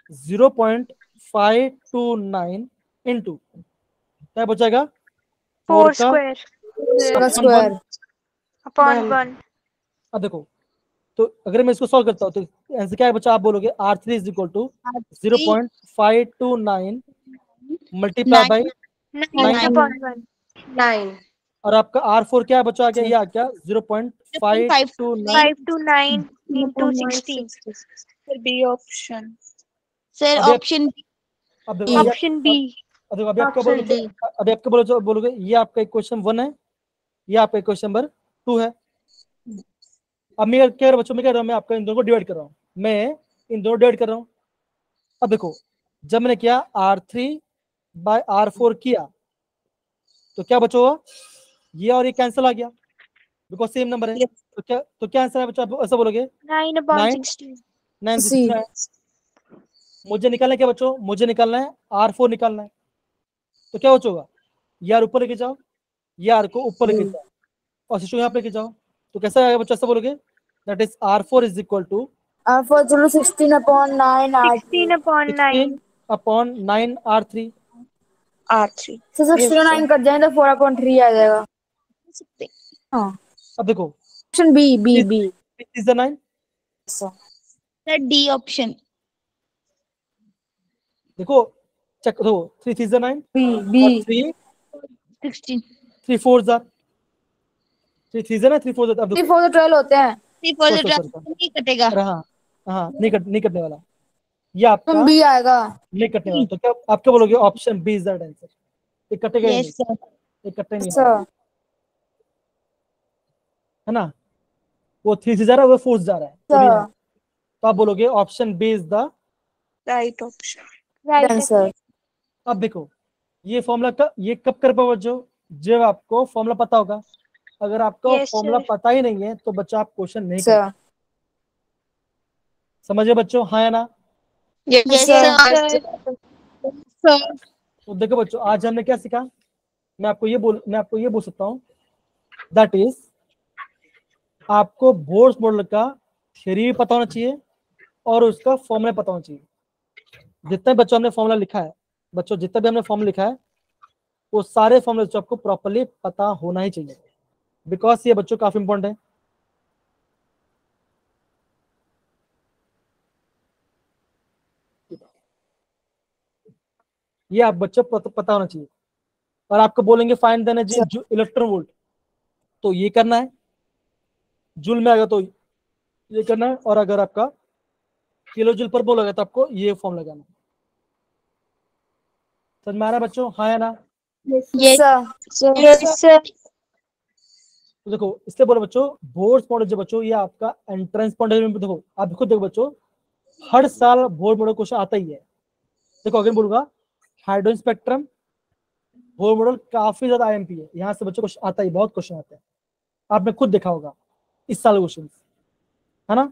zero point five two nine into क्या बचेगा फोर का स्क्वायर का स्क्वायर अपॉन वन। अब देखो तो अगर मैं इसको सॉल्व करता हूँ तो आंसर क्या बचा, आप बोलोगे R three is equal to zero point five two nine multiply by nine upon one. Nine और आपका आर फोर क्या बचा गया, ये आ गया zero point five two nine five two nine into sixteen. Sir B option. Sir अभी आप- ऑप्शन अब देखो अभी आप- ऑप्शन बी। अब देखो अभी आपका बोलोगे अभी आपका बोलो बोलोगे ये आपका क्वेश्चन वन है, ये आपका क्वेश्चन नंबर टू है। अब मैं क्या कर रहा हूँ बच्चों, मैं क्या कर रहा हूँ, मैं आपका इन दोनों को डिवाइड कर रहा हूँ, मैं इन दोनों डिवाइड कर रहा हूँ। अब देखो जब मैंने किया R three by R four किया तो क्या बचोगा, ये और ये कैंसिल आ गया बिकॉज सेम नंबर है। तो क्या तो क्या आंसर है बच्चों, आप ऐसा बोलोगे nine upon nine sixteen. Nine सी। Sixty nine. मुझे निकालना है क्या बच्चों, मुझे निकालना है आर फोर निकालना है। तो क्या बचोगा, ये आर ऊपर लेके जाओ, ये आर को ऊपर लेके जाओ और शिशु यहाँ पे लेके जाओ। तो कैसा आएगा बच्चों, ऐसा बोलोगे that is R four is equal to R four चलो sixteen upon nine R sixteen upon nine. Sixteen upon nine R three. R three तो सिक्सटीन नाइन कट जाए तो फोर अपॉन थ्री आ जाएगा। हाँ अब देखो option B B B is the nine, sir D option देखो check दो, three three ज नाइन बी बी और थ्री सिक्सटीन थ्री फोर ज थ्री थ्री ज ना थ्री फोर ज। अब थ्री देखो फोर तो ट्वेल्व होते हैं। थ्री फोर Sorry, तो sorry, ट्वेल्व नहीं कटेगा। अरे हाँ हाँ नहीं कट नहीं कटने वाला, ये आपका बी आएगा। नहीं कटने वाला। तो क्या आप क्या बोलोगे, option B is the answer. ये कटेगा ही नहीं, यस सर। ये कटे नहीं सर वाला, है ना। वो थ्री से जा रहा है, वो फोर से जा रहा है, तो नहीं सर आएगा। तो आप बोलोगे option B is the right option. Right answer. अब देखो ये फॉर्मूला का ये कब कर पाओगे जो जब आपको फॉर्मूला पता होगा। अगर आपको Yes, फॉर्मूला sir. पता ही नहीं है तो बच्चा आप क्वेश्चन नहीं कर सर समझे बच्चों, हाँ या ना। Yes sir. तो देखो बच्चों आज हमने क्या सीखा, मैं आपको ये बोल मैं आपको ये बोल सकता हूँ दैट इज आपको बोर्स मॉडल का थ्योरी भी पता होना चाहिए और उसका फॉर्मूला पता होना चाहिए। जितने बच्चों हमने फॉर्मूला लिखा है, बच्चों जितना भी हमने फॉर्मूला लिखा है वो सारे फॉर्मूले आपको प्रॉपर्ली पता होना ही चाहिए, बिकॉज ये बच्चों काफी इंपॉर्टेंट है। ये आप बच्चों को पता होना चाहिए। और आपको बोलेंगे find the energy electron volt, तो ये करना है, जूल में आएगा तो ये करना है, और अगर आपका किलो जूल पर बोलेगा तो आपको ये फॉर्म लगाना है। समझ में आ रहा है बच्चों, हाँ या ना। Yes sir. Yes sir. तो देखो इससे बोलो बच्चों बोर्ड मॉडल जो बच्चों ये आपका एंट्रेंस पॉइंट ऑफ व्यू। देखो आप खुद देखो बच्चों हर साल बोर्ड मॉडल क्वेश्चन आता ही है। देखो अगर बोलूंगा हाइड्रोजन स्पेक्ट्रम बोर्ड मॉडल काफी ज्यादा आईएमपी है, यहाँ से बच्चों को आता ही बहुत क्वेश्चन आते हैं, आपने खुद देखा होगा इस साल क्वेश्चन, है ना।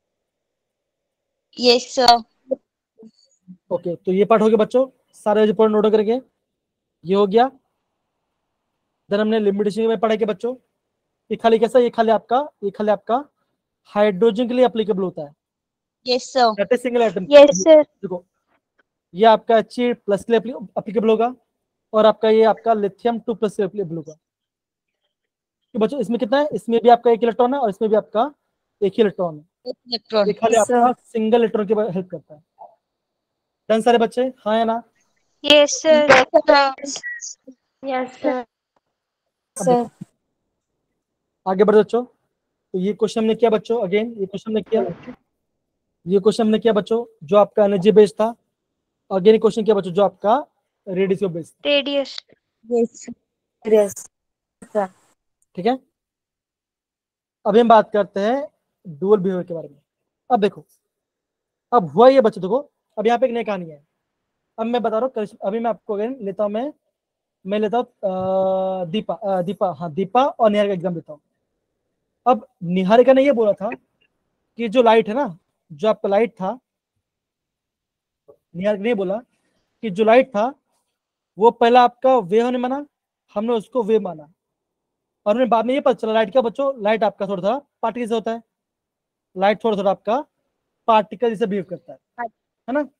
Yes sir. ओके तो ये पार्ट हो गया बच्चों, सारे जो पॉइंट नोट करके ये हो गया। देन हमने लिमिटेशन में पढ़ा कि बच्चों ये खाली कैसा, ये खाली आपका ये खाली आपका हाइड्रोजन के लिए एप्लीकेबल होता है, yes sir. That is single atom. Yes sir. देखो ये आपका एच प्लस के लिए एप्लीकेबल होगा और आपका ये आपका लिथियम टू प्लस के लिए एप्लीकेबल होगा। तो बच्चों इसमें कितना है, इसमें भी आपका एक इलेक्ट्रॉन है और इसमें भी आपका एक ही इलेक्ट्रॉन है, इलेक्ट्रॉन ये खाली आपका सिंगल इलेक्ट्रॉन की हेल्प करता है। डन सारे बच्चे, हाँ या ना। Yes sir. Yes sir. अब देखो, आगे बढ़ो बच्चों। तो ये क्वेश्चन हमने किया बच्चों, अगेन ये क्वेश्चन हमने किया ये क्वेश्चन हमने किया बच्चों जो आपका एनर्जी बेस्ड था। अगेन क्वेश्चन किया बच्चों जो आपका radius based, radius. Yes yes sir. ठीक है। अभी हम बात करते हैं डुअल बिहेवियर के बारे में। अब देखो अब हुआ ये बच्चों, देखो अब यहाँ पे एक नई कहानी है। अब मैं बता रहा हूँ, अभी मैं आपको अगेन लेता हूँ मैं मैं लेता हूँ दीपा अ, दीपा हाँ दीपा और निहार का एग्जाम लेता हूँ। अब निहारिका ने ये बोला था कि जो लाइट है ना, जो आपका लाइट था, निहारिका ने बोला कि जो लाइट था वो पहला आपका वेव ने माना, हमने उसको वेव माना, और हमें बाद में ये पता चला लाइट क्या बच्चों, लाइट आपका थोड़ा थोड़ा पार्टिकल से होता है, लाइट थोड़ा थोड़ा आपका पार्टिकल जैसे बिहेव करता है है ना।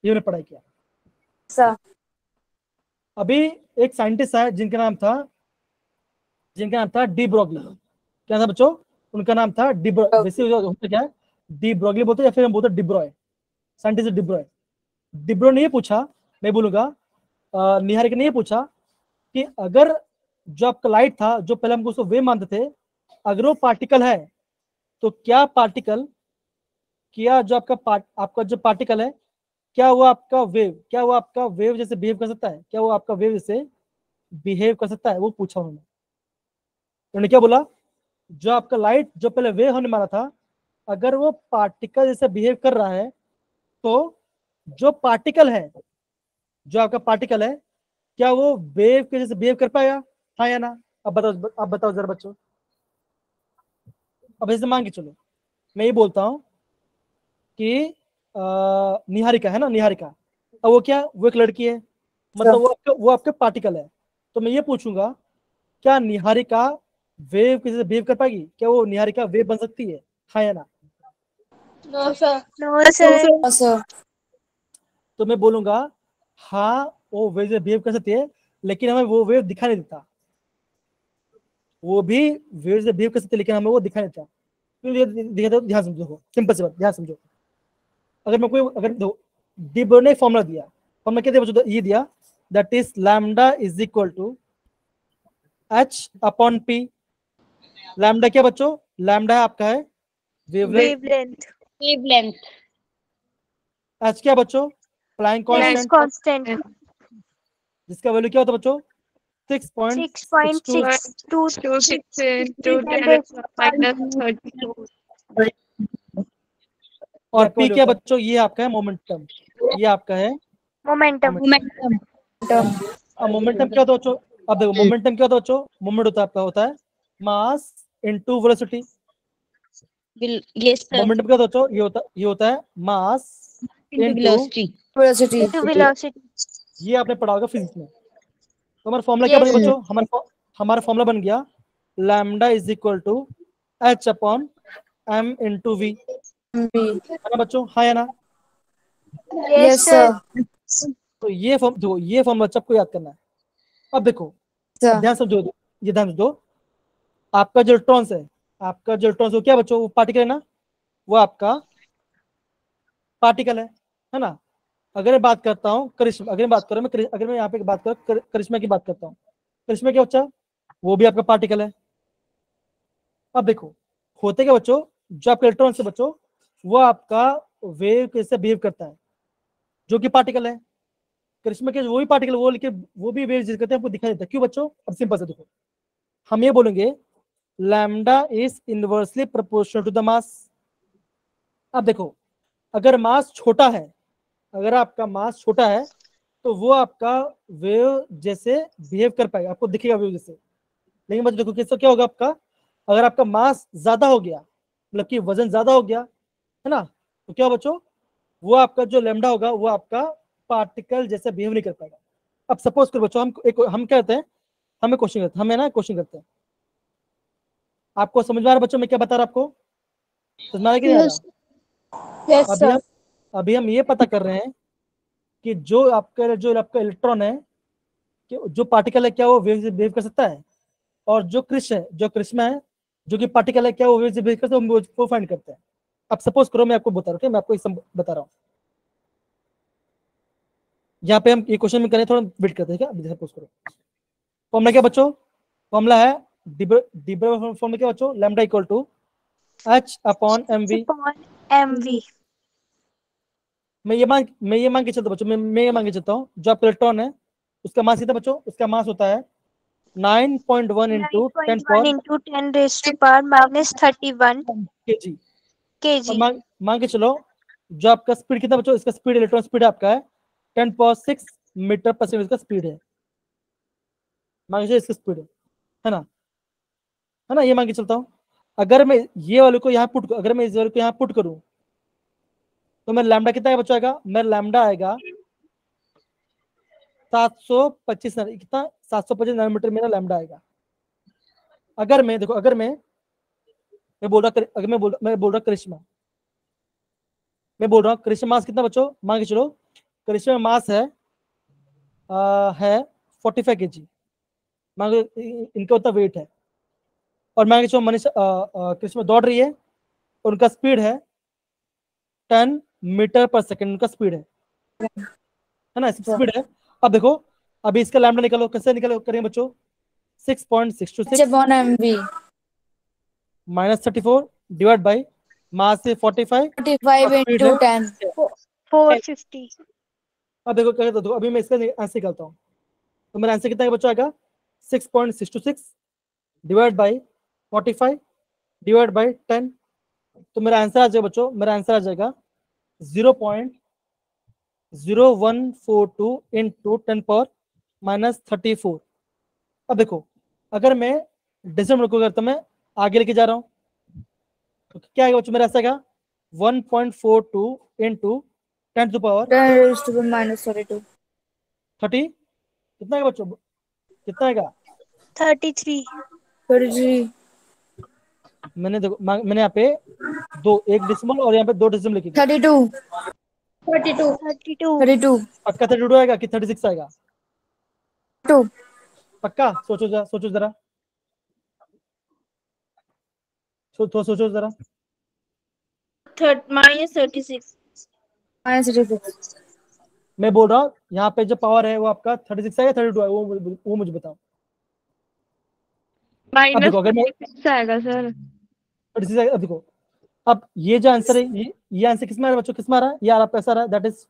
ये मैंने पढ़ाई किया। सर अभी एक साइंटिस्ट है जिनका नाम था जिनका नाम था डी ब्रोगली। क्या था बच्चों? उनका नाम था डी ब्रो वैसे होता क्या है, डी ब्रोगली बोलते हैं या फिर हम बोलते हैं डिब्रॉय, साइंटिस्ट डिब्रॉय। डिब्रो ने ये पूछा, मैं बोलूंगा निहारिका ने ये पूछा कि अगर जो आपका लाइट था, जो पहले हमको उसको वेव मानते थे, अगर वो पार्टिकल है तो क्या पार्टिकल क्या जो आपका पार्ट आपका जो पार्टिकल है, क्या वो आपका वेव क्या वो आपका वेव जैसे बिहेव कर सकता है? क्या वो आपका वेव जैसे बिहेव कर सकता है? वो पूछा उन्होंने। उन्होंने क्या बोला, जो आपका लाइट जो पहले वेव होने वाला था, अगर वो पार्टिकल जैसे बिहेव कर रहा है तो जो पार्टिकल है जो आपका पार्टिकल है क्या वो वेव के जैसे बिहेव कर पाएगा, हाँ या ना? अब बताओ अब बताओ जरा बच्चों। अब जैसे मान के चलो मैं ये बोलता हूँ कि आ, निहारिका है ना, निहारिका, अब वो क्या, वो एक लड़की है, मतलब वो आपके वो आपके पार्टिकल है। तो मैं ये पूछूंगा क्या निहारिका वेव के जैसे बिहेव कर पाएगी? क्या वो निहारिका वेव बन सकती है, हाँ या ना? No sir no sir sir तो मैं बोलूंगा हाँ वो वेव से बिहेव कर सकती है, लेकिन हमें वो वेव दिखा नहीं देता। वो भी वेव से बिहेव कर सकती है लेकिन हमें वो दिखा नहीं देता। क्यों दिखा? ध्यान समझो, सिंपल सी बात, ध्यान समझो। अगर मैं कोई अगर डी ब्रोगली ने फॉर्मूला दिया, फॉर्मूला क्या दिया बच्चों? ये दिया that is lambda is equal to h upon p. Lambda क्या बच्चों? लैम्डा है आपका है वेवलेंथ, वेवलेंथ वेवलेंथ, एच क्या बच्चों? प्लैंक प्लैंक कांस्टेंट, कांस्टेंट जिसका वैल्यू क्या होता है बच्चों? Six point six point six two. Six two two six two minus thirty two. और पी क्या बच्चों? ये आपका है मोमेंटम, ये आपका है मोमेंटम मोमेंटम, अब मोमेंटम क्या होता है बच्चों? अब देखो मोमेंटम क्या होता है बच्चों? मोमेंट होता है आपका होता है mass into velocity. Yes sir, momentum क्या होता है बच्चों? ये होता ये होता है mass into velocity, velocity into velocity. ये आपने पढ़ा होगा फिजिक्स में। तो हमारा फॉर्मूला क्या Yes, बन गया बच्चों? हमारा हमारा फॉर्मूला बन गया lambda is equal to h upon m into v, है ना बच्चों, हाँ या ना? यस सर तो ये फॉर्म देखो, ये फॉर्मूला सबको याद करना है। अब देखो, अब सर ध्यान समझो, ये ध्यान समझो, आपका जो इलेक्ट्रॉन्स है आपका जो इलेक्ट्रॉन्स वो क्या बच्चों? वो पार्टिकल है ना, वो आपका पार्टिकल है है ना? अगर मैं बात करता हूँ करिश्मा, अगर मैं बात करूँ मैं करि- अगर मैं यहाँ पे बात करूँ कर, करिश्मा की बात करता हूँ, करिश्मा क्या बच्चा? वो भी आपका पार्टिकल है। अब देखो होते क्या बच्चों, जो आपका इलेक्ट्रॉन से बच्चों वो आपका वेव कैसे बिहेव करता है, जो कि पार्टिकल है। करिश्मा के वो भी पार्टिकल, वो लेकिन वो भी वेव जिस करते हैं, आपको दिखाई देता है। क्यों बच्चों? अब सिंपल से देखो, हम ये बोलेंगे lambda is inversely proportional to the mass. अब देखो अगर मास छोटा है, अगर आपका मास छोटा है तो वो आपका वेव जैसे बिहेव कर पाएगा, आपको दिखेगा वेव जैसे। लेकिन बच्चों देखो किससे क्या होगा आपका, अगर आपका मास ज्यादा हो गया, मतलब कि वजन ज्यादा हो गया, है ना, तो क्या बच्चों? वो आपका जो लैम्डा होगा वो आपका पार्टिकल जैसे बिहेव नहीं कर पाएगा। अब सपोज करो बच्चों, हम एक हम क्या करते हैं, हमें क्वेश्चन करते हैं, हमें ना क्वेश्चन करते हैं। आपको समझ में आ रहा है बच्चों मैं क्या बता रहा आपको? समझ में आ रहा है कि नहीं आ रहा? यस अभी हम अभी हम ये पता कर रहे हैं कि जो आपका जो आपका इलेक्ट्रॉन है, कि जो पार्टिकल है क्या वो वेव से बिहेव कर सकता है, और जो क्रिश है जो क्रिश्मा है जो कि पार्टिकल है क्या वो वेव से बिहेव करता है, हम वो फाइंड करते हैं। अब सपोज करो मैं आपको बता रहा हूँ, मैं आपको एक बता रहा हूँ, यहाँ पे हम ये क्वेश्चन में करें, थोड़ा वेट करते हैं क्या। सपोज करो फॉर्मूला क्या बच्चों? फॉर्मूला है डिब्रो फॉर्मूला क्या बच्चों? Lambda equal to h upon m v. M v. मैं ये मान मैं ये मान के चलता बच्चों, मैं मैं ये मान के चलता हूँ, जो आपका इलेक्ट्रॉन है उसका मास कितना बच्चों? उसका मास होता है nine point one into ten power into ten raised to power minus thirty-one KG. और kg. मान मान के चलो जो आपका स्पीड कितना बच्चों? इसका स्पीड इलेक्ट्रॉन स्पीड आपका है ten power six metre per second, इसका स्पीड है। मान के चलो इसका स्पीड है है ना, है ना, ये मान के चलता हूँ। अगर मैं ये वाले को यहाँ पुट अगर मैं इस वाले को यहाँ पुट करूँ तो मेरा लैम्डा कितना है बच्चों? आएगा मेरा लैम्डा आएगा सात सौ पच्चीस कितना सात सौ पच्चीस नैनोमीटर मेरा लैम्डा आएगा। अगर मैं देखो अगर मैं मैं बोल रहा अगर मैं बोल मैं बोल रहा करिश्मा मैं बोल रहा हूँ करिश्मा मास कितना बच्चों? मान के चलो करिश्मा मास है आ, है फोर्टी फाइव के जी, मान लो इनका उतना वेट है, और मान के चलो मनीषा करिश्मा दौड़ रही है, उनका स्पीड है टेन मीटर पर सेकंड, उनका स्पीड है है ना, स्पीड है। अब देखो अभी इसका लैम्डा निकालो, कैसे निकालो करेंगे बच्चों, six point six two six upon m v minus thirty four divide by mass से forty five, forty five speed into है। Ten four fifty. अब देखो क्या देखो, अभी मैं इसका आंसर निकालता हूँ, तो मेरा आंसर कितना है बच्चों आएगा, six point six two six divide by forty five divide by ten, तो मेरा आंसर आ जाएगा बच्चों, मेरा आंसर आ जाएगा zero point zero one four two into ten power minus thirty four. अब देखो अगर मैं डेसिमल को करता मैं आगे लेके जा रहा हूँ, तो क्या आएगा बच्चों, मेरा ऐसा आएगा one point four two into ten two power ten raised to minus thirty two thirty, कितना आएगा बच्चों, कितना आएगा, थर्टी थ्री। थर्टी थ्री मैंने देखो मा- मैंने यहाँ पे दो, एक डिसिमल और यहाँ पे दो डिसिमल लिखी थी। Thirty two thirty two thirty two. Thirty two पक्का थर्टी टू आएगा कि थर्टी सिक्स आएगा, टू पक्का, सोचो जरा, सोचो जरा, सो, तो सोचो जरा, minus thirty six. Minus thirty six मैं बोल रहा हूँ यहाँ पे जो पावर है वो आपका थर्टी सिक्स है या थर्टी टू है, वो वो मुझे बताओ। अब देखो अगर मैं आएगा सर। थर्टी सिक्स, अब देखो अब ये जो आंसर है, ये ये आंसर किस में आ रहा है बच्चों, किस में आ रहा है, ये आ रहा पैसा आ रहा है, दैट इज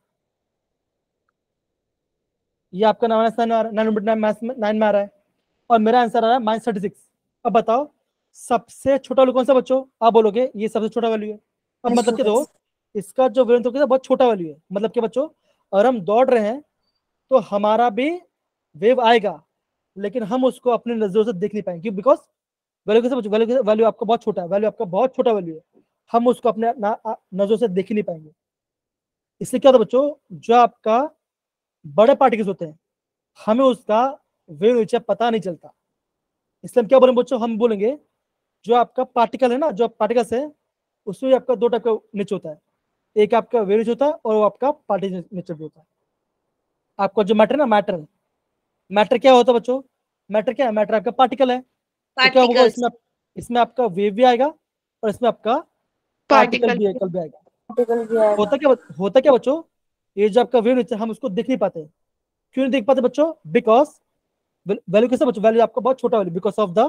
ये आपका नाइन नाइन आ रहा है, नाइन नंबर नाइन मैथ्स में नाइन में आ रहा है, और मेरा आंसर आ रहा है माइनस थर्टी सिक्स। अब बताओ सबसे छोटा वैल्यू कौन सा बच्चों, आप बोलोगे ये सबसे छोटा वैल्यू है। अब मतलब क्या देखो इसका जो वैल्यू तो बहुत छोटा वैल्यू है, मतलब क्या बच्चों अगर हम दौड़ रहे हैं तो हमारा भी वेव आएगा, लेकिन हम उसको अपने नजरों से देख नहीं पाएंगे, बिकॉज वैल्यू कैसे बच्चों, वैल्यू वैल्यू आपका बहुत छोटा है, वैल्यू आपका बहुत छोटा वैल्यू है, हम उसको अपने नजरों से देख ही नहीं पाएंगे। इसलिए क्या होता है बच्चों, जो आपका बड़े पार्टिकल्स होते हैं हमें उसका वेव नेचर पता नहीं चलता, इसलिए हम क्या बोलेंगे बच्चों, हम बोलेंगे जो आपका पार्टिकल है ना, जो पार्टिकल्स है उसमें आपका दो टाइप का नेचर होता है, एक आपका वेव नेचर होता है और वो आपका पार्टिकल नेचर भी होता है। आपका जो मैटर ना, मैटर मैटर क्या होता है बच्चों, मैटर क्या है, मैटर आपका पार्टिकल है, तो क्या होगा इसमें इसमें आपका वेव भी आएगा और इसमें आपका पार्टिकल भी भी आएगा। होता क्या होता क्या बच्चों, ये जो आपका वेव नेचर हम उसको देख नहीं पाते, क्यों नहीं देख पाते बच्चों, बिकॉज वैल्यू कैसे बच्चों, वैल्यू आपका बहुत छोटा value, because of the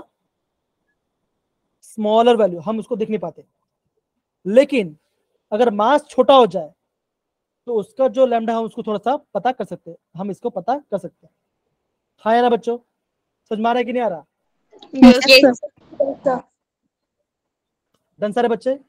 smaller value हम उसको देख नहीं पाते। लेकिन अगर मास छोटा हो जाए तो उसका जो लैम्डा हम उसको थोड़ा सा पता कर सकते हैं, हम इसको पता कर सकते हैं। हाँ या ना बच्चों, समझ में आ रहा है कि नहीं आ रहा, डन सारे बच्चे,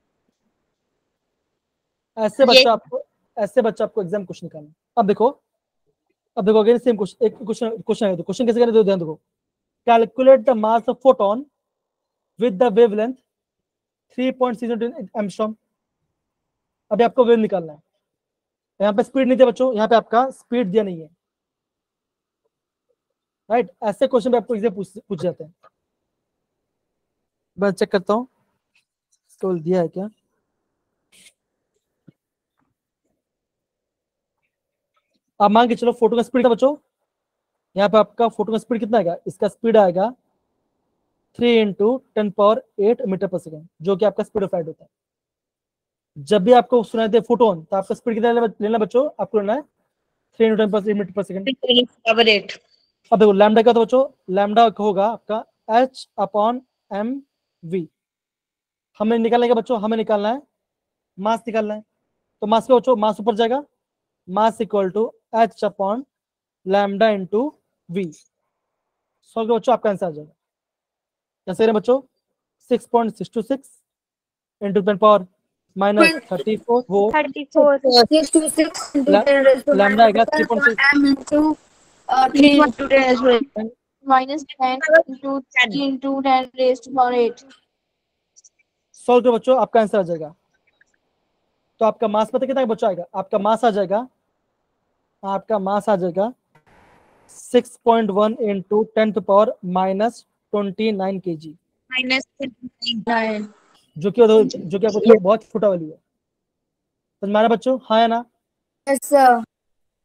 ऐसे बच्चा आपको ऐसे बच्चा आपको एग्जाम क्वेश्चन निकालना। अब देखो अब देखो अगेन सेम क्वेश्चन, एक क्वेश्चन क्वेश्चन है, तो क्वेश्चन कैसे करें, ध्यान देखो, calculate the mass of photon with the wavelength three point six angstrom. अभी आपको वेव निकालना है, यहाँ पे स्पीड नहीं दिया बच्चों, यहाँ पे आपका स्पीड दिया नहीं है, राइट, ऐसे क्वेश्चन पे आपको एग्जाम पूछ पूछ जाते हैं। मैं चेक करता हूँ इसको दिया है क्या, आप मान के चलो फोटो का स्पीड था बच्चों, यहाँ पे आपका फोटो का स्पीड कितना आएगा, इसका स्पीड आएगा three into ten power eight metre पर सेकेंड, जो कि आपका स्पीड ऑफ लाइट होता है। जब भी आपको सुनाई दे फोटोन तो आपका स्पीड कितना लेना बच्चों, आपको लेना है three into ten power eight metre पर सेकेंड। अब देखो लैम्डा क्या था बच्चों, लैम्डा होगा आपका एच अपॉन एम वी। हमें निकालने का बच्चों, हमें निकालना है मास निकालना है, तो मास क्या बच्चों, मास ऊपर जाएगा, mass equal to h upon lambda into v. Solve बच्चों आपका आंसर आ जाएगा, कैसे करें बच्चों, six point six two six into ten power minus thirty four, वो thirty four six two six into ten raised to lambda आएगा three point six m into three into ten raised to minus ten into three into ten raised to eight. Solve करो बच्चों, आपका answer आ जाएगा। तो आपका मास पता कितना बच्चों आएगा, आपका मास आ जाएगा आपका मास आ जाएगा six point one into ten two power minus twenty nine K G, nine जो कि जो कि आपको बहुत छोटा वैल्यू है। समझ में आ रहा है बच्चों, हाँ या ना, yes sir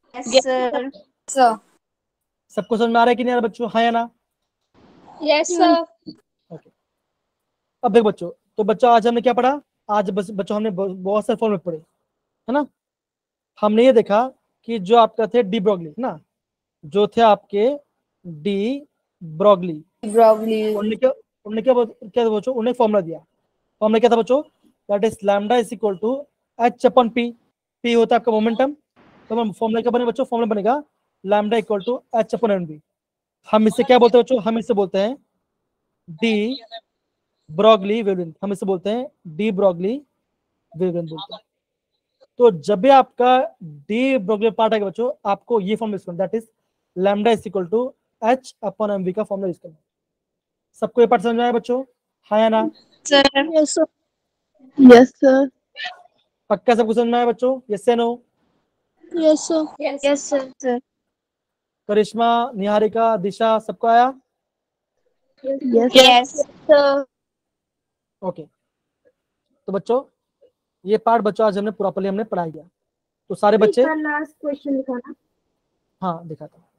Yes, sir. Sir. सबको समझ में आ रहा है कि नहीं आ रहा बच्चों, हाँ या ना? Yes sir. ओके, अब देखो बच्चों, तो बच्चों आज हमने क्या पढ़ा? आज बस बच्चों हमने बहुत बहुत सारे फॉर्मूले पढ़े, है ना? हमने ये देखा कि जो आपका थे डी ब्रोगली ना, जो थे आपके डी ब्रोगली, Broccoli. उन्होंने क्या उन्होंने क्या बोल- क्या बच्चों उन्होंने फॉर्मूला दिया। फॉर्मूला क्या था बच्चों? That is lambda is equal to h upon p. P होता है आपका मोमेंटम, तो फॉर्मूला क्या बने बच्चों? फॉर्मूला बनेगा lambda equal to h upon m b. हम इससे क्या बोलते हैं बच्चों? हम इससे बोलते हैं डी ब्रोगली वेवलेंथ। हम इससे बोलते हैं डी ब्रोगली वेवलेंथ बोलते हैं। तो जब भी आपका डी ब्रोगली पार्ट आएगा बच्चों, आपको ये फॉर्मूला यूज करना, that is lambda is equal to h upon m b का फॉर्मूला यूज करना। सबको ये पार्ट समझ में आया बच्चों, हाँ या ना? Sir. Yes sir. Yes, sir. पक्का सबको समझ में आया बच्चों? यस या no? Yes sir. Yes Yes, sir. Sir. Karishma, Niharika, Disha, सबको आया? Yes. Yes. सर। ओके, तो बच्चों ये पार्ट बच्चों आज हमने प्रॉपर्ली हमने पढ़ाई गया। तो सारे बच्चे, सर लास्ट क्वेश्चन लिखाना। हाँ दिखाता हूँ।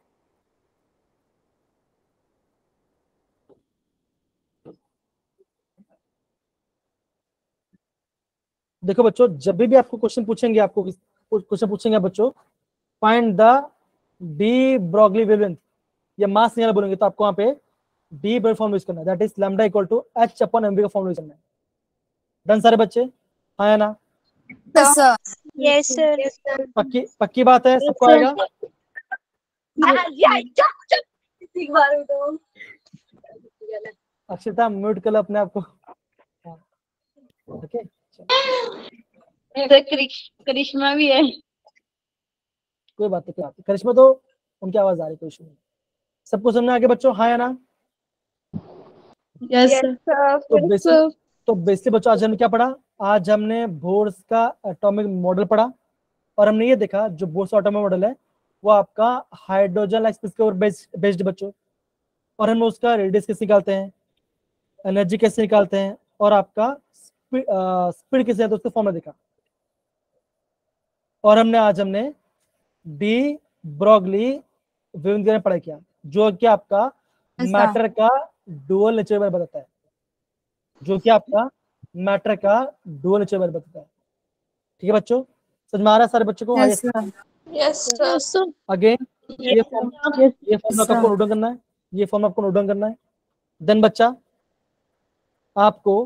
देखो बच्चों, जब भी आपको क्वेश्चन पूछेंगे, आपको क्वेश्चन पूछेंगे बच्चों, find the de Broglie wavelength या मास निकालना बोलेंगे, तो आपको वहां पे डी ब्रोगली फॉर्मूला यूज करना है, that is lambda equal to h upon m v का फॉर्मूला यूज करना है। डन सारे बच्चे, हाँ या ना? Yes, sir. Yes, sir. पक्की पक्की बात है, सबको आएगा? अक्षता म्यूट कर लो अपने आप को। ओके, करिश्मा भी है। कोई बात नहीं, कोई बात नहीं। करिश्मा तो उनकी आवाज आ रही, कोई इशू नहीं। सबको समझ में आगे बच्चों, हाँ या ना? Yes sir. तो बेसिक तो बेसिक बच्चों आज हमने क्या पढ़ा? आज हमने बोर्स का एटॉमिक मॉडल पढ़ा, और हमने ये देखा जो बोर्स एटॉमिक मॉडल है वो आपका हाइड्रोजन लाइक स्पेस के ऊपर बेस्ड बच्चों, और हम उसका रेडियस कैसे निकालते हैं, एनर्जी कैसे निकालते हैं, और आपका स्पीड कैसे आता है उसका फॉर्मूला देखा। और हमने आज हमने डी ब्रोगली वेवलेंथ के बारे में पढ़ाई किया, जो कि आपका अच्छा। मैटर का डुअल नेचर बारे में बताता है, जो कि आपका मैटर का डुअल नेचर बारे में बताता है। ठीक है बच्चों, समझ में आ रहा है सारे बच्चों को? Yes, sir. Yes sir. Again ये फॉर्म ये फॉर्म आपको नोट डाउन करना है, ये फॉर्म आपको नोट डाउन करना है। देन बच्चा आपको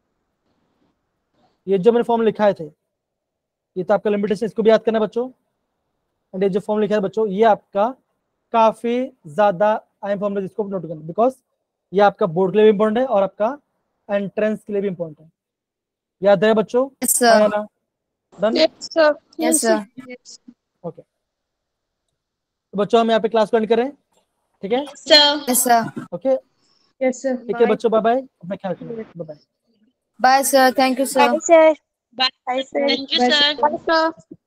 ये जो मैंने फॉर्म लिखाए थे, ये तो आपका लिमिटेशन, इसको भी याद करना है बच्चों। एंड ये जो फॉर्म लिखा है बच्चों, ये आपका काफी ज्यादा अहम फॉर्म है, जिसको नोट करना, बिकॉज ये आपका बोर्ड के लिए भी इंपॉर्टेंट है और आपका एंट्रेंस के लिए भी इंपॉर्टेंट है। याद है बच्चों? Yes, sir. हाँ या ना? Done? Yes sir. Yes, sir. Okay, तो बच्चों हम यहाँ पे क्लास को एंड करें, ठीक है? Yes, sir. Okay, yes sir. ठीक है बच्चों, बाय बाय, अपना ख्याल रखना, bye bye. Bye, sir. Thank you, sir. Bye, sir. Bye Bye, sir. Sir.